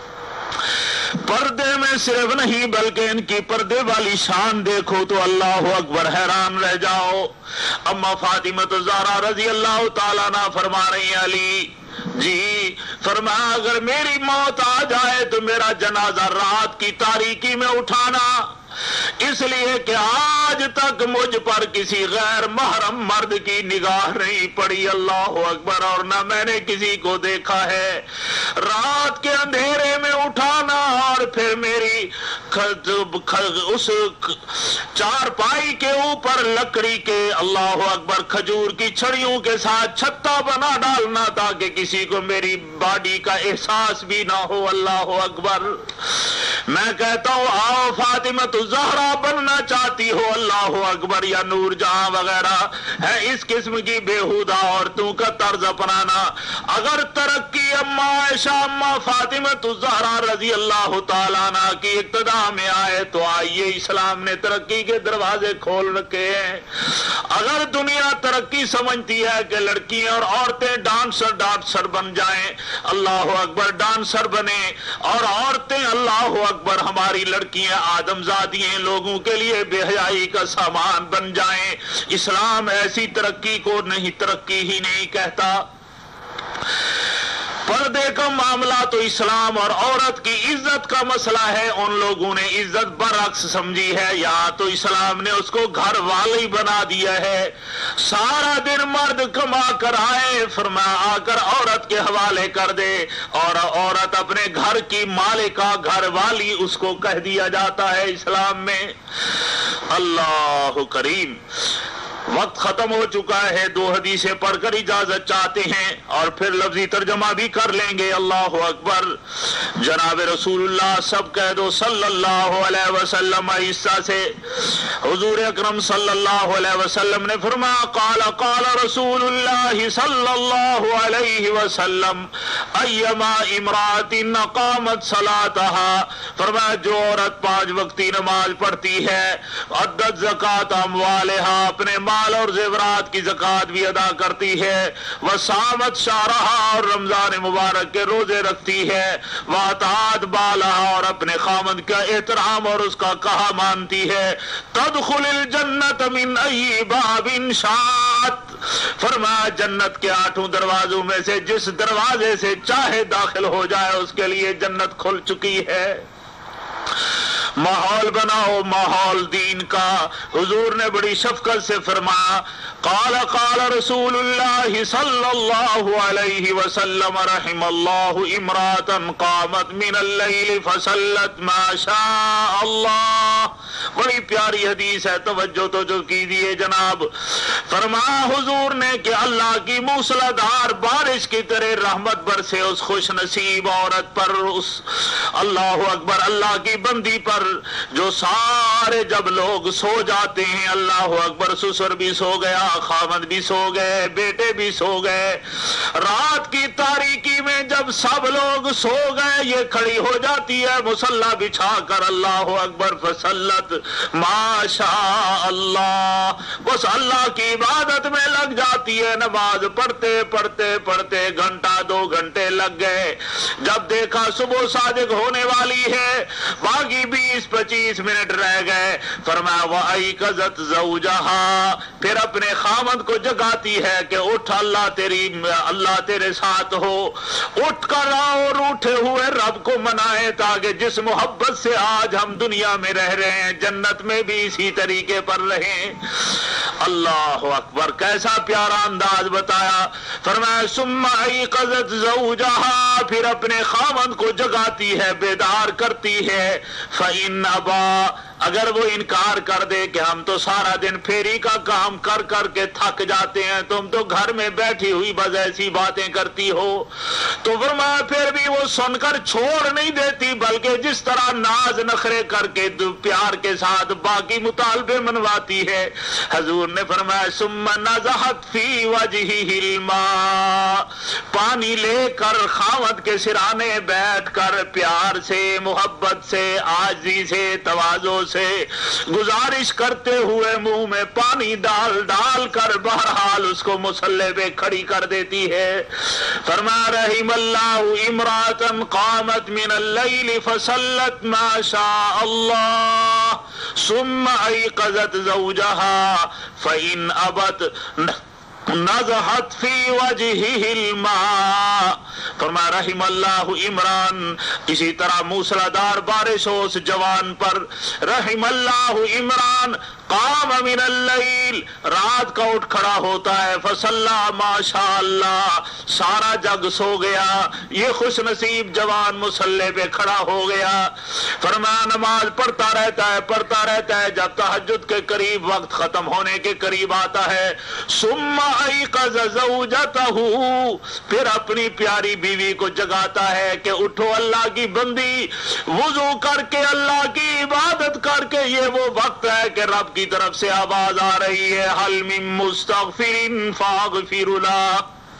پردے میں صرف نہیں بلکہ ان کی پردے والی شان دیکھو تو اللہ اکبر حیران رہ جاؤ۔ اما فاطمہ الزہرا رضی اللہ تعالیٰ عنہ فرما رہی ہیں علی جی فرمایا اگر میری موت آ جائے تو میرا جنازہ رات کی تاریکی میں اٹھانا، اس لیے کہ آج تک مجھ پر کسی غیر محرم مرد کی نگاہ نہیں پڑی۔ اللہ اکبر۔ اور نہ میں نے کسی کو دیکھا ہے۔ رات کے اندھیرے میں اٹھانا اور پھر میری اس چارپائی کے اوپر لکڑی کے اللہ اکبر کھجور کی چھڑیوں کے ساتھ چھتا بنا ڈالنا تاکہ کسی کو میری باڈی کا احساس بھی نہ ہو۔ اللہ اکبر۔ میں کہتا ہوں آؤ فاطمہ الزہرا بننا چاہتی ہو اللہ اکبر یا نور جہاں وغیرہ ہے اس قسم کی بیہودہ عورتوں کا طرز اپنانا۔ اگر ترقی اما عائشہ اما فاطمہ الزہرا رضی اللہ تعالیٰ عنہ کی ابتدا میں آئے تو آئیے اسلام نے ترقی کے دروازے کھول رکھے ہیں۔ اگر دنیا ترقی سمجھتی ہے کہ لڑکیاں اور عورتیں ڈانسر بن جائیں، اللہ اکبر ڈانسر بنے، اور عورتیں اللہ اکبر ہماری لڑکیاں آدم زادی ہیں لوگوں کے لیے بے حیائی کا سامان بن جائیں، اسلام ایسی ترقی کو نہیں ترقی ہی نہیں کہتا۔ پردے کا معاملہ تو اسلام اور عورت کی عزت کا مسئلہ ہے، ان لوگوں نے عزت برعکس سمجھی ہے، یہاں تو اسلام نے اس کو گھر والی بنا دیا ہے۔ سارا دن مرد کما کر آئے، فرمایا آ کر عورت کے حوالے کر دے، اور عورت اپنے گھر کی مالکہ گھر والی اس کو کہہ دیا جاتا ہے اسلام میں۔ اللہ کریم۔ وقت ختم ہو چکا ہے، 2 حدیثیں پڑھ کر اجازت چاہتے ہیں اور پھر لفظی ترجمہ بھی کر لیں گے۔ اللہ اکبر۔ جناب رسول اللہ سب کہہ دو صلی اللہ علیہ وسلم عیسیٰ سے۔ حضور اکرم صلی اللہ علیہ وسلم نے فرمایا قال رسول اللہ صلی اللہ علیہ وسلم ایما امرات اقامت صلاتها، فرمایا جو عورت 5 وقتی نماز پڑھتی ہے، عدت زکات اموالها، اپنے مال اور زیورات کی زکات بھی ادا کرتی ہے، وصامت شہرها، اور رمضان مبارک کے روزے رکھتی ہے، واطاعت بالها، اور اپنے خامند کا احترام اور اس کا کہا مانتی ہے، تدخل الجنت من ای باب شاءت، فرمایا جنت کے 8 دروازوں میں سے جس دروازے سے چاہے داخل ہو جائے اس کے لیے جنت کھل چکی ہے۔ ماحول بناؤ، ماحول دین کا۔ حضور نے بڑی شفقت سے فرمایا قال قال رسول اللہ صلی اللہ علیہ وسلم رحم اللہ امراتا قامت من اللیل فصلت ما شاء اللہ. بڑی پیاری حدیث ہے, توجہ تو جو کیجیے جناب. فرمایا حضور نے کہ اللہ کی موسلادھار بارش کی طرح رحمت برسے اس خوش نصیب عورت پر, اس اللہ اکبر اللہ کی بندی پر جو سارے جب لوگ سو جاتے ہیں, اللہ اکبر, سسر بھی سو گیا, خامد بھی سو گئے, بیٹے بھی سو گئے, رات کی تاریکی میں جب سب لوگ سو گئے یہ کھڑی ہو جاتی ہے مصلی بچھا کر, اللہ اکبر, فصلت ما شاء اللہ, بس اللہ کی عبادت میں لگ جاتی ہے. نماز پڑھتے پڑھتے پڑھتے گھنٹہ 2 گھنٹے لگ گئے. جب دیکھا صبح صادق ہونے والی ہے, باقی 20-25 منٹ رہ گئے, فرمایا وَأَيْقَظَتْ زَوْجَهَا, پھر اپنے خامد کو جگاتی ہے کہ اٹھ, اللہ تیرے ساتھ ہو, اٹھ کر اور اٹھے ہوئے رب کو منائے تاکہ جس محبت سے آج ہم دنیا میں رہ رہے ہیں جنت میں بھی اسی طریقے پر رہیں. اللہ اکبر, کیسا پیارا انداز بتایا. فرمایا ثم ایقظت زوجہا, پھر اپنے خامد کو جگاتی ہے, بیدار کرتی ہے. فإن ابا, اگر وہ انکار کر دے کہ ہم تو سارا دن پھیری کا کام کر کر کے تھک جاتے ہیں, تم تو گھر میں بیٹھی ہوئی بس ایسی باتیں کرتی ہو, تو فرمایا پھر بھی وہ سن کر چھوڑ نہیں دیتی, بلکہ جس طرح ناز نخرے کر کے پیار کے ساتھ باقی مطالبے منواتی ہے. حضور نے فرمایا ثم نزحت فی وجہہ الماء, پانی لے کر خاوند کے سرانے بیٹھ کر پیار سے, محبت سے, عاجزی سے, تواضع سے گزارش کرتے ہوئے منہ میں پانی ڈال ڈال کر بہرحال اس کو مصلی پہ کھڑی کر دیتی ہے. فرمایا رحم اللہ امراتا قامت من اللیل فصلت ما شاء اللہ ثم ایقظت زوجہا فإن ابت نزحت فی وجہہ الماء. فرمایا رحم اللہ عمران, اسی طرح موسلادھار بارش ہو اس جوان پر. رحم اللہ عمران قام من اللیل, رات کا اٹھ کھڑا ہوتا ہے, فصلی ما شاء اللہ, سارا جگ سو گیا, یہ خوش نصیب جوان مصلی پہ کھڑا ہو گیا. فرمایا نماز پڑھتا رہتا ہے جب تہجد کے قریب وقت ختم ہونے کے قریب آتا ہے. ثم ایقظ زوجتہ, پھر اپنی پیاری بیوی کو جگاتا ہے کہ اٹھو اللہ کی بندی, وضو کر کے اللہ کی عبادت کر کے, یہ وہ وقت ہے کہ رب کی طرف سے آواز آ رہی ہے حل من مستغفر فاغفر لہ,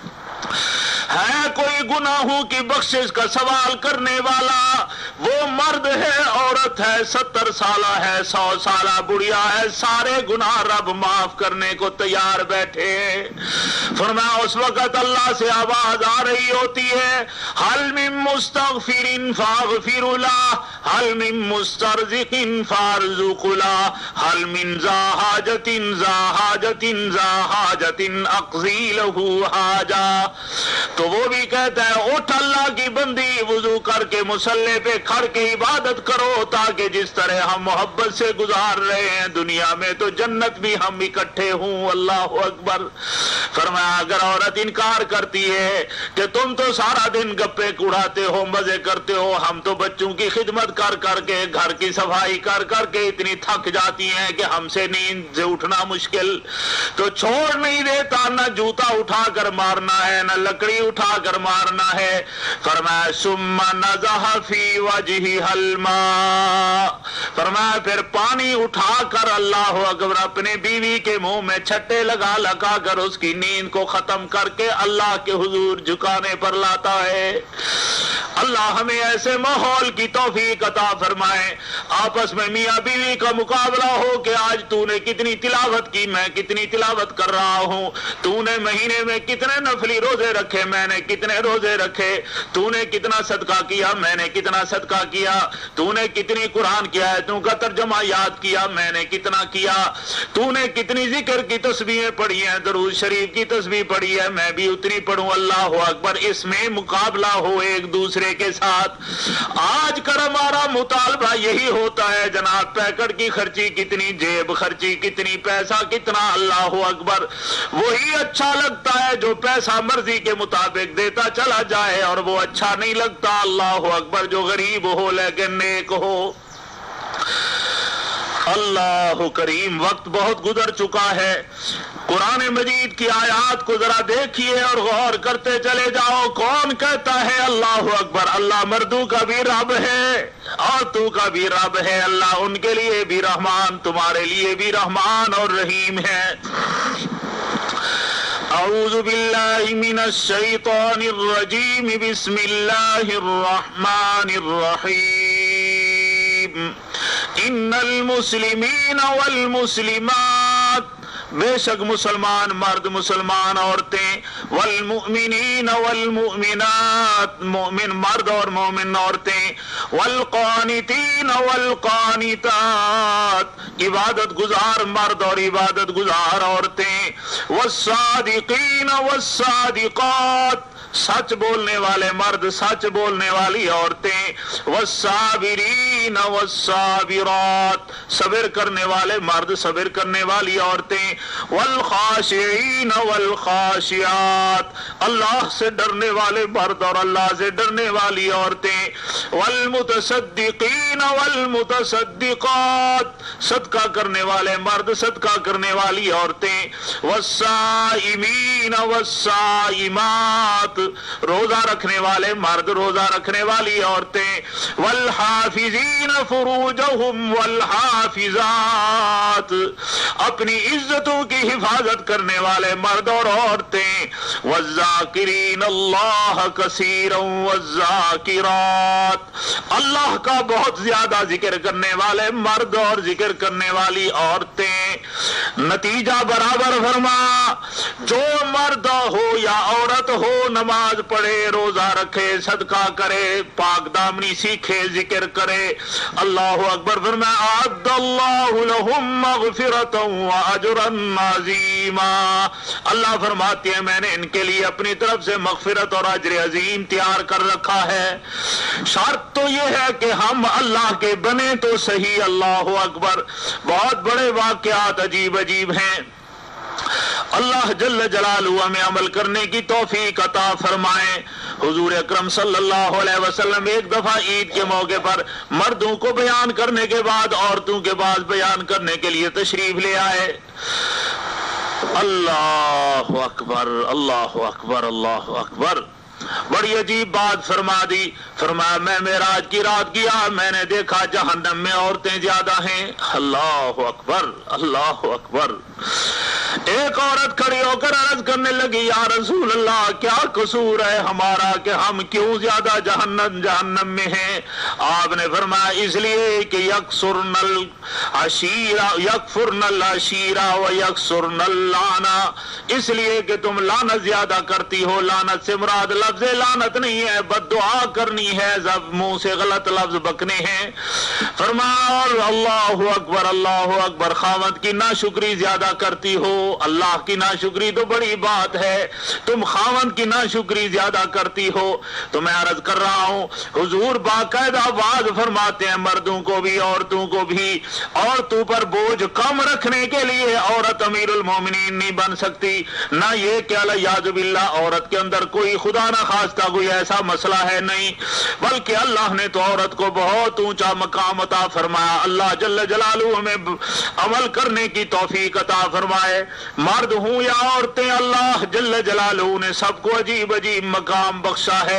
ہے کوئی گناہوں کی بخشش کا سوال کرنے والا, وہ مرد ہے, عورت ہے, 70 سالہ ہے, 100 سالہ بڑھیا ہے, سارے گناہ رب معاف کرنے کو تیار بیٹھے. فرمایا اس وقت اللہ سے آواز آ رہی ہوتی ہے حل من مستغفر فاغفر لہ, حل من مسترزق فارزق لہ, حل من ذا حاجت اقضی لہ حاجہ. تو وہ بھی کہتا ہے اٹھ اللہ کی بندی, وضو کر کے مصلی پہ کھڑ کے عبادت کرو, تاکہ جس طرح ہم محبت سے گزار رہے ہیں دنیا میں تو جنت بھی ہم اکٹھے ہوں. اللہ اکبر. فرمایا اگر عورت انکار کرتی ہے کہ تم تو سارا دن گپے اڑاتے ہو, مزے کرتے ہو, ہم تو بچوں کی خدمت کر کر کے, گھر کی صفائی کر کر کے اتنی تھک جاتی ہیں کہ ہم سے نیند سے اٹھنا مشکل, تو چھوڑ نہیں دیتا, نہ جوتا اٹھا کر مارنا ہے, نہ لکڑی اٹھا کر مارنا ہے. فرمایا ثم نزح فی وجہہ الماء, فرمایا پھر پانی اٹھا کر اللہ اکبر اپنے بیوی کے منہ میں چھٹے لگا لگا کر اس کی نیند کو ختم کر کے اللہ کے حضور جھکانے پر لاتا ہے. اللہ ہمیں ایسے ماحول کی توفیق عطا فرمائے, آپس میں میاں بیوی کا مقابلہ ہو کہ آج تو نے کتنی تلاوت کی, میں کتنی تلاوت کر رہا ہوں, تو نے مہینے میں کتنے نفلی روزے رکھے, میں نے کتنے روزے رکھے, تو نے کتنا صدقہ کیا, میں نے کتنا صدقہ کیا, تو نے کتنی قرآن کی آیتوں کا ترجمہ یاد کیا, میں نے کتنا کیا, تو نے کتنی ذکر کی تسبیحیں پڑھی ہیں, درود شریف کی تسبیح پڑھی ہے, میں بھی اتنی پڑھوں. اللہ اکبر. اس میں مقابلہ ہو ایک دوسرے مزے کے ساتھ. آج کل ہمارا مطالبہ یہی ہوتا ہے جناب پیکٹ کی خرچی کتنی, جیب خرچی کتنی, پیسہ کتنا. اللہ اکبر, وہی اچھا لگتا ہے جو پیسہ مرضی کے مطابق دیتا چلا جائے, اور وہ اچھا نہیں لگتا. اللہ اکبر, جو غریب ہو لیکن نیک ہو. اللہ کریم, وقت بہت گزر چکا ہے. قرآن مجید کی آیات کو ذرا دیکھیے اور غور کرتے چلے جاؤ. کون کہتا ہے اللہ اکبر؟ اللہ مردوں کا بھی رب ہے, عورتوں کا بھی رب ہے. اللہ ان کے لیے بھی رحمان, تمہارے لیے بھی رحمان اور رحیم ہے. اعوذ باللہ من الشیطان الرجیم, بسم اللہ الرحمن الرحیم. ان المسلمین والمسلمات, بے شک مسلمان مرد مسلمان عورتیں, والمؤمنین والمؤمنات, مومن مرد اور مومن عورتیں, والقانتین والقانتات, عبادت گزار مرد اور عبادت گزار عورتیں, والصادقین والصادقات, سچ بولنے والے مرد سچ بولنے والی عورتیں, والصابرین والصابرات, صبر کرنے والے مرد صبر کرنے والی عورتیں, والخاشعین والخاشعات, اللہ سے ڈرنے والے مرد اور اللہ سے ڈرنے والی عورتیں, والمتصدقین والمتصدقات, صدقہ کرنے والے مرد صدقہ کرنے والی عورتیں, والصائمین والصائمات, روزہ رکھنے والے مرد روزہ رکھنے والی عورتیں, والحافظین فروجہم والحافظات, اپنی عزتوں کی حفاظت کرنے والے مرد اور عورتیں, والذاکرین اللہ کثیرا والذاکرات, اللہ کا بہت زیادہ ذکر کرنے والے مرد اور ذکر کرنے والی عورتیں. نتیجہ برابر فرما, جو مرد ہو یا عورت ہو نماز پڑھے, روزہ رکھے, صدقہ کرے, پاک دامنی سیکھے, ذکر کرے. اللہ اکبر فرمایا, اعد اللہ لہم مغفرۃ واجرا عظیما, اللہ فرماتے ہیں میں نے ان کے لیے اپنی طرف سے مغفرت اور اجر عظیم تیار کر رکھا ہے. شرط تو یہ ہے کہ ہم اللہ کے بنے تو صحیح. اللہ اکبر, بہت بڑے واقعات عجیب عجیب ہیں. اللہ جل جلالہ ہمیں عمل کرنے کی توفیق عطا فرمائے. حضور اکرم صلی اللہ علیہ وسلم ایک دفعہ عید کے موقع پر مردوں کو بیان کرنے کے بعد عورتوں کے بعد بیان کرنے کے لیے تشریف لے آئے. اللہ اکبر, اللہ اکبر, اللہ اکبر. بڑی عجیب بات فرما دی. فرمایا میں معراج کی رات گیا, میں نے دیکھا جہنم میں عورتیں زیادہ ہیں. اللہ اکبر, اللہ اکبر. ایک عورت کھڑی ہو کر عرض کرنے لگی, یا رسول اللہ کیا قصور ہے ہمارا کہ ہم کیوں زیادہ جہنم میں ہیں؟ آپ نے فرمایا اس لیے کہ یکفرن العشیرہ و یکفرن اللعنہ, اس لیے کہ تم لعنت زیادہ کرتی ہو. لعنت سے مراد لفظ لعنت نہیں ہے, بد دعا کرنی ہے, منہ سے غلط لفظ بکنے ہیں. فرمایا اللہ اکبر, اللہ اکبر, خاوند کی ناشکری زیادہ کرتی ہو. اللہ کی ناشکری تو بڑی بات ہے, تم خاوند کی ناشکری زیادہ کرتی ہو. تو میں عرض کر رہا ہوں, حضور باقاعدہ وعظ فرماتے ہیں مردوں کو بھی عورتوں کو بھی. عورتوں پر بوجھ کم رکھنے کے لیے عورت امیر المومنین نہیں بن سکتی, نہ یہ کہ الیاذ باللہ عورت کے اندر کوئی خدا نہ خواستہ کوئی ایسا مسئلہ ہے, نہیں, بلکہ اللہ نے تو عورت کو بہت اونچا مقام عطا فرمایا. اللہ جل جلالہ ہمیں عمل کرنے کی توفیق عطا فرمائے. مرد ہوں یا عورتیں, اللہ جل جلالہ نے سب کو عجیب عجیب مقام بخشا ہے.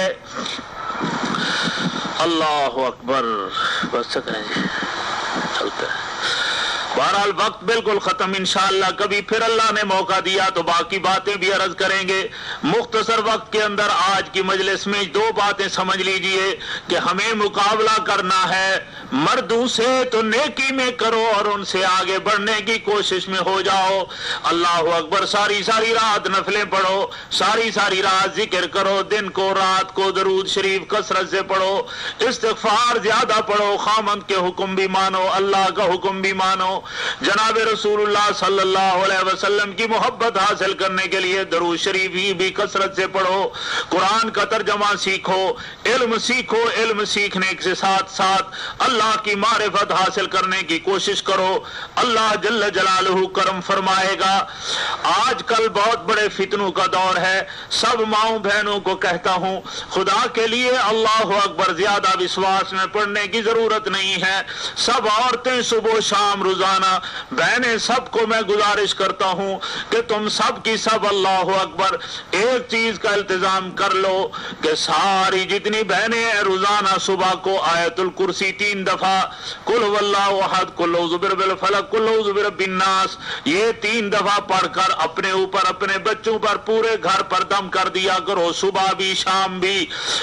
اللہ اکبر. بس چلتے ہیں. بہرحال وقت بالکل ختم, انشاءاللہ کبھی پھر اللہ نے موقع دیا تو باقی باتیں بھی عرض کریں گے. مختصر وقت کے اندر آج کی مجلس میں دو باتیں سمجھ لیجئے کہ ہمیں مقابلہ کرنا ہے مردوں سے تو نیکی میں کرو اور ان سے آگے بڑھنے کی کوشش میں ہو جاؤ۔ اللہ اکبر، ساری ساری رات نفلیں پڑھو، ساری ساری رات ذکر کرو، دن کو رات کو درود شریف کثرت سے پڑھو، استغفار زیادہ پڑھو، خامند کے حکم بھی مانو، اللہ کا حکم بھی مانو، جناب رسول اللہ صلی اللہ علیہ وسلم کی محبت حاصل کرنے کے لیے درود شریف بھی کثرت سے پڑھو، قرآن کا ترجمہ سیکھو، علم سیکھو، علم سیکھنے کے ساتھ ساتھ اللہ کی معرفت حاصل کرنے کی کوشش کرو، اللہ جل جلالہ کرم فرمائے گا۔ آج کل بہت بڑے فتنوں کا دور ہے، سب ماؤں بہنوں کو کہتا ہوں خدا کے لیے اللہ اکبر زیادہ وشواس میں پڑھنے کی ضرورت نہیں ہے، سب عورتیں صبح و شام روزانہ، بہنیں سب کو میں گزارش کرتا ہوں کہ تم سب کی سب اللہ اکبر ایک چیز کا التزام کر لو کہ ساری جتنی بہنیں ہیں روزانہ صبح کو آیت الکرسی 3 دفعہ، قل هو اللہ احد، قل اعوذ برب الفلق، قل اعوذ برب الناس، یہ 3 دفعہ پڑھ کر اپنے اوپر اپنے بچوں پر پورے گھر پر دم کر دیا کرو، صبح بھی شام بھی،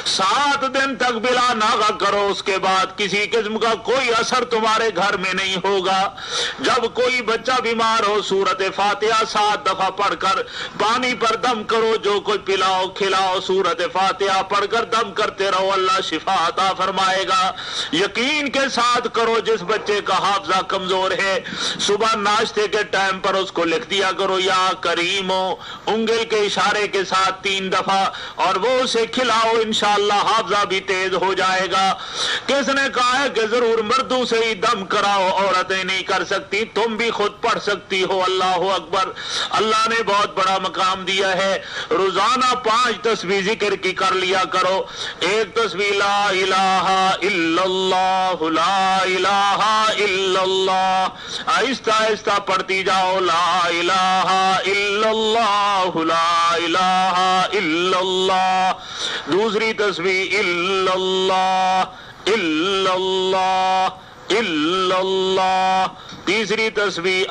7 دن تک بلا ناغہ کرو، اس کے بعد کسی قسم کا کوئی اثر تمہارے گھر میں نہیں ہوگا۔ جب کوئی بچہ بیمار ہو سورت فاتحہ 7 دفعہ پڑھ کر پانی پر دم کرو، جو کوئی پلاؤ کھلاؤ سورت فاتحہ پڑھ کر دم کرتے رہو، اللہ شفا عطا فرمائے گا۔ یقین کے ساتھ کرو، جس بچے کا حافظہ کمزور ہے صبح ناشتے کے ٹائم پر اس کو لکھ دیا کرو یا کریمو، انگل کے اشارے کے ساتھ 3 دفعہ، اور وہ اسے کھلاؤ، انشاءاللہ حافظہ بھی تیز ہو جائے گا۔ کس نے کہا ہے کہ ضرور مردوں سے ہی دم کراؤ، عورتیں نہیں کر سکتی، تم بھی خود پڑھ سکتی ہو، اللہ اکبر۔ اللہ نے بہت بڑا مقام دیا ہے، روزانہ 5 تسبیح ذکر کی کر لیا کرو، ایک تسبیح لا الہ الا اللہ، لا الہ الا اللہ، آہستہ آہستہ پڑھتی جاؤ، لا الہ الا اللہ، لا الہ الا اللہ، دوسری تسبیح الا اللہ، الا اللہ، الا اللہ، تیسری تسبیح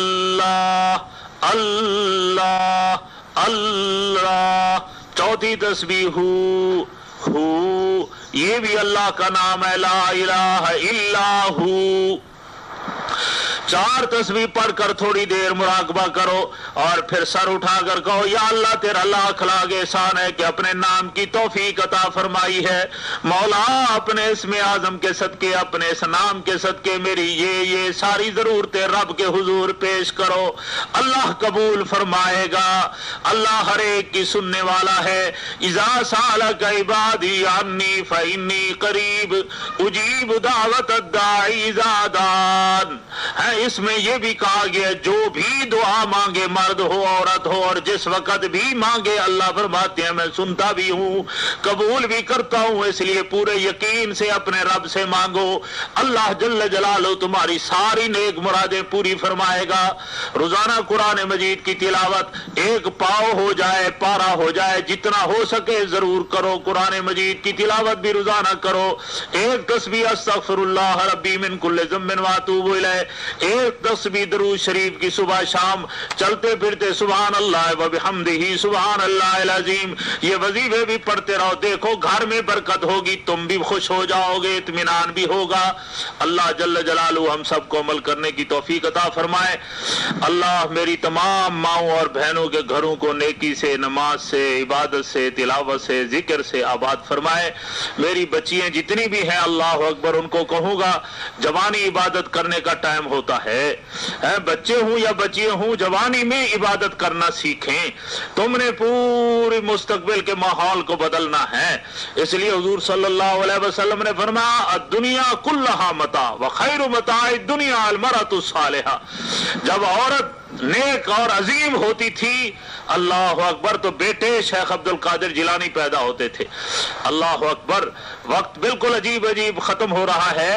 اللہ اللہ اللہ، چوتھی تسبیح ہو، یہ بھی اللہ کا نام ہے، لا الہ الا ہو۔ 4 تسبیح پڑھ کر تھوڑی دیر مراقبہ کرو اور پھر سر اٹھا کر کہو یا اللہ تیرا لاکھ لاکھ احسان ہے کہ اپنے نام کی توفیق عطا فرمائی ہے، مولا اپنے اسم اعظم کے صدقے، اپنے اس نام کے صدقے میری یہ ساری ضرورتیں رب کے حضور پیش کرو، اللہ قبول فرمائے گا، اللہ ہر ایک کی سننے والا ہے۔ اذا سالک عبادی عنی فانی قریب اجیب دعوت الداعی اذا دعان، اس میں یہ بھی کہا گیا جو بھی دعا مانگے، مرد ہو عورت ہو، اور جس وقت بھی مانگے، اللہ فرماتے ہیں میں سنتا بھی ہوں قبول بھی کرتا ہوں، اس لیے پورے یقین سے اپنے رب سے مانگو، اللہ جل جلالہ تمہاری ساری نیک مرادیں پوری فرمائے گا۔ روزانہ قرآن مجید کی تلاوت 1 پاؤ ہو جائے، پارا ہو جائے، جتنا ہو سکے ضرور کرو، قرآن مجید کی تلاوت بھی روزانہ کرو، 1 تسبیح استغفر اللہ ربی من کل ذنب واتوب الیہ، 1 تسبیح درود شریف کی صبح شام، چلتے پھرتے سبحان اللہ وبحمدہ سبحان اللہ العظیم، یہ وظیفے بھی پڑھتے رہو، دیکھو گھر میں برکت ہوگی، تم بھی خوش ہو جاؤ گے، اطمینان بھی ہوگا۔ اللہ جل جلالہ ہم سب کو عمل کرنے کی توفیق عطا فرمائے۔ اللہ میری تمام ماؤں اور بہنوں کے گھروں کو نیکی سے، نماز سے، عبادت سے، تلاوت سے، ذکر سے آباد فرمائے۔ میری بچیاں جتنی بھی ہیں اللہ اکبر، ان کو کہوں گا جوانی عبادت کرنے کا ٹائم ہوتا ہے، بچے ہوں یا بچیاں ہوں، جوانی میں عبادت کرنا سیکھیں، تم نے پوری مستقبل کے ماحول کو بدلنا ہے۔ اس لیے حضور صلی اللہ علیہ وسلم نے فرمایا الدنیا کلھا متاع وخیر متاع الدنیا المرأۃ الصالحہ، جب عورت نیک اور عظیم ہوتی تھی اللہ اکبر تو بیٹے شیخ عبد القادر جیلانی پیدا ہوتے تھے۔ اللہ اکبر، وقت بالکل عجیب عجیب ختم ہو رہا ہے،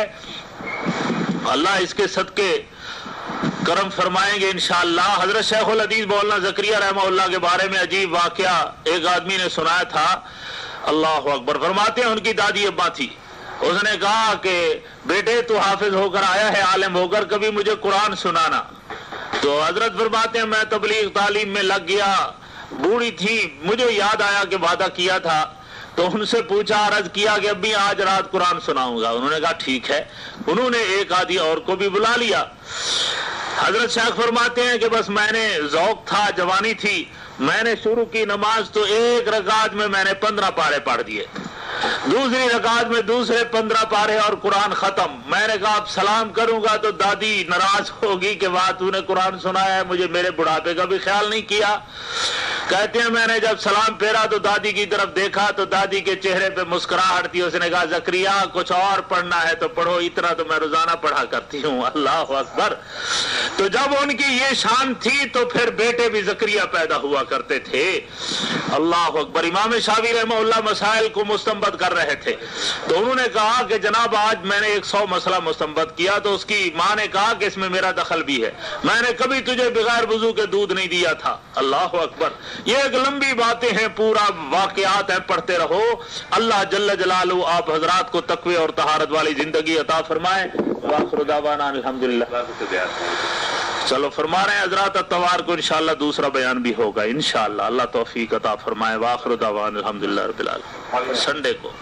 اللہ اس کے صدقے کرم فرمائیں گے انشاءاللہ۔ حضرت شیخ الحدیث مولانا زکریا رحمہ اللہ کے بارے میں عجیب واقعہ ایک آدمی نے سنایا تھا، اللہ اکبر۔ فرماتے ہیں ان کی دادی ابا تھی، اس نے کہا کہ بیٹے تو حافظ ہو کر آیا ہے، عالم ہو کر، کبھی مجھے قرآن سنانا۔ تو حضرت فرماتے ہیں میں تبلیغ تعلیم میں لگ گیا، بوڑھی تھی، مجھے یاد آیا کہ وعدہ کیا تھا، تو تو ان سے پوچھا، عرض کیا کہ ابھی آج رات قرآن سناؤں گا. انہوں نے کہا ٹھیک ہے. انہوں نے ایک آدھی اور کو بھی بلا لیا. حضرت شیخ فرماتے ہیں کہ بس میں نے ذوق تھا، جوانی تھی، میں نے شروع کی نماز تو ایک رکعت میں نے 15 پارے پڑھ دیے، دوسری رکعت میں دوسرے 15 پارے اور قرآن ختم. میں نے کہا اب سلام کروں گا تو دادی ناراض ہوگی کہ واہ تو نے قرآن سنایا ہے، مجھے میرے بڑھاپے کا بھی خیال نہیں کیا. کہتے ہیں میں نے جب سلام پھیرا تو دادی کی طرف دیکھا تو دادی کے چہرے پہ مسکراہٹ تھی. اس نے کہا زکریا کچھ اور پڑھنا ہے تو پڑھو، اتنا تو میں روزانہ پڑھا کرتی ہوں. اللہ اکبر. تو جب ان کی یہ شان تھی تو پھر بیٹے بھی زکریا پیدا ہوا کرتے تھے. اللہ اکبر. امام شافعی رحمہ اللہ مسائل کو مستنبط کر رہے تھے تو انہوں نے کہا کہ جناب آج میں نے 100 مسئلہ مستنبط کیا تو اس کی ماں نے کہا کہ اس میں میرا دخل بھی ہے، میں نے کبھی تجھے بغیر وضو کے دودھ نہیں دیا تھا. اللہ اکبر. یہ ایک لمبی باتیں ہیں، پورا واقعات ہیں، پڑھتے رہو. اللہ جل جلالہ آپ حضرات کو تقوی اور طہارت والی زندگی عطا فرمائے. وآخر دعوانا الحمدللہ. چلو فرما رہے ہیں حضرات اتوار کو انشاءاللہ دوسرا بیان بھی ہوگا انشاءاللہ. اللہ توفیق عطا فرمائے. وآخر دعوانا الحمدللہ رب العالمین. سنڈے کو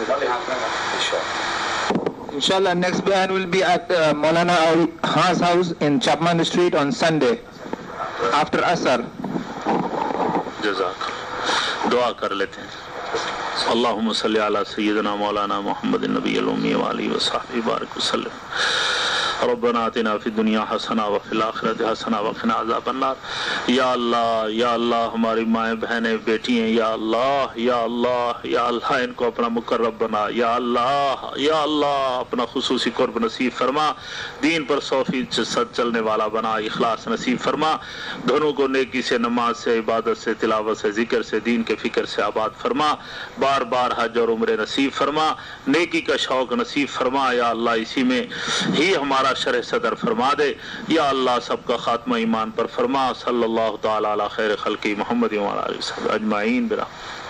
Inshallah, next bayan will be at Maulana Ali Khan's house in Chapman Street on Sunday after Asr. جزاک. دعا کر لیتے ہیں. اللہم صلی علی سیدنا مولانا محمد النبی الامی وآلہ وصحبہ بارک وسلم. ربنا آتنا فی الدنیا حسنہ وفی الآخرۃ حسنہ وقنا عذاب النار. یا اللہ ہماری مائیں بہنیں بیٹی ہیں، یا اللہ یا اللہ ان کو اپنا مقرب بنا. یا اللہ اپنا خصوصی قرب نصیب فرما. دین پر 100% چلنے والا بنا. اخلاص نصیب فرما. دونوں کو نیکی سے، نماز سے، عبادت سے، تلاوت سے، ذکر سے، دین کے فکر سے آباد فرما. بار بار حج اور عمرے نصیب فرما. نیکی کا شوق نصیب فرما. یا اللہ اسی میں ہی ہمارا شرح صدر فرما دے. یا اللہ سب کا خاتمہ ایمان پر فرما. صلی اللہ تعالی علی خیر خلقی محمد و علی آلہ اجمعین برحمتک.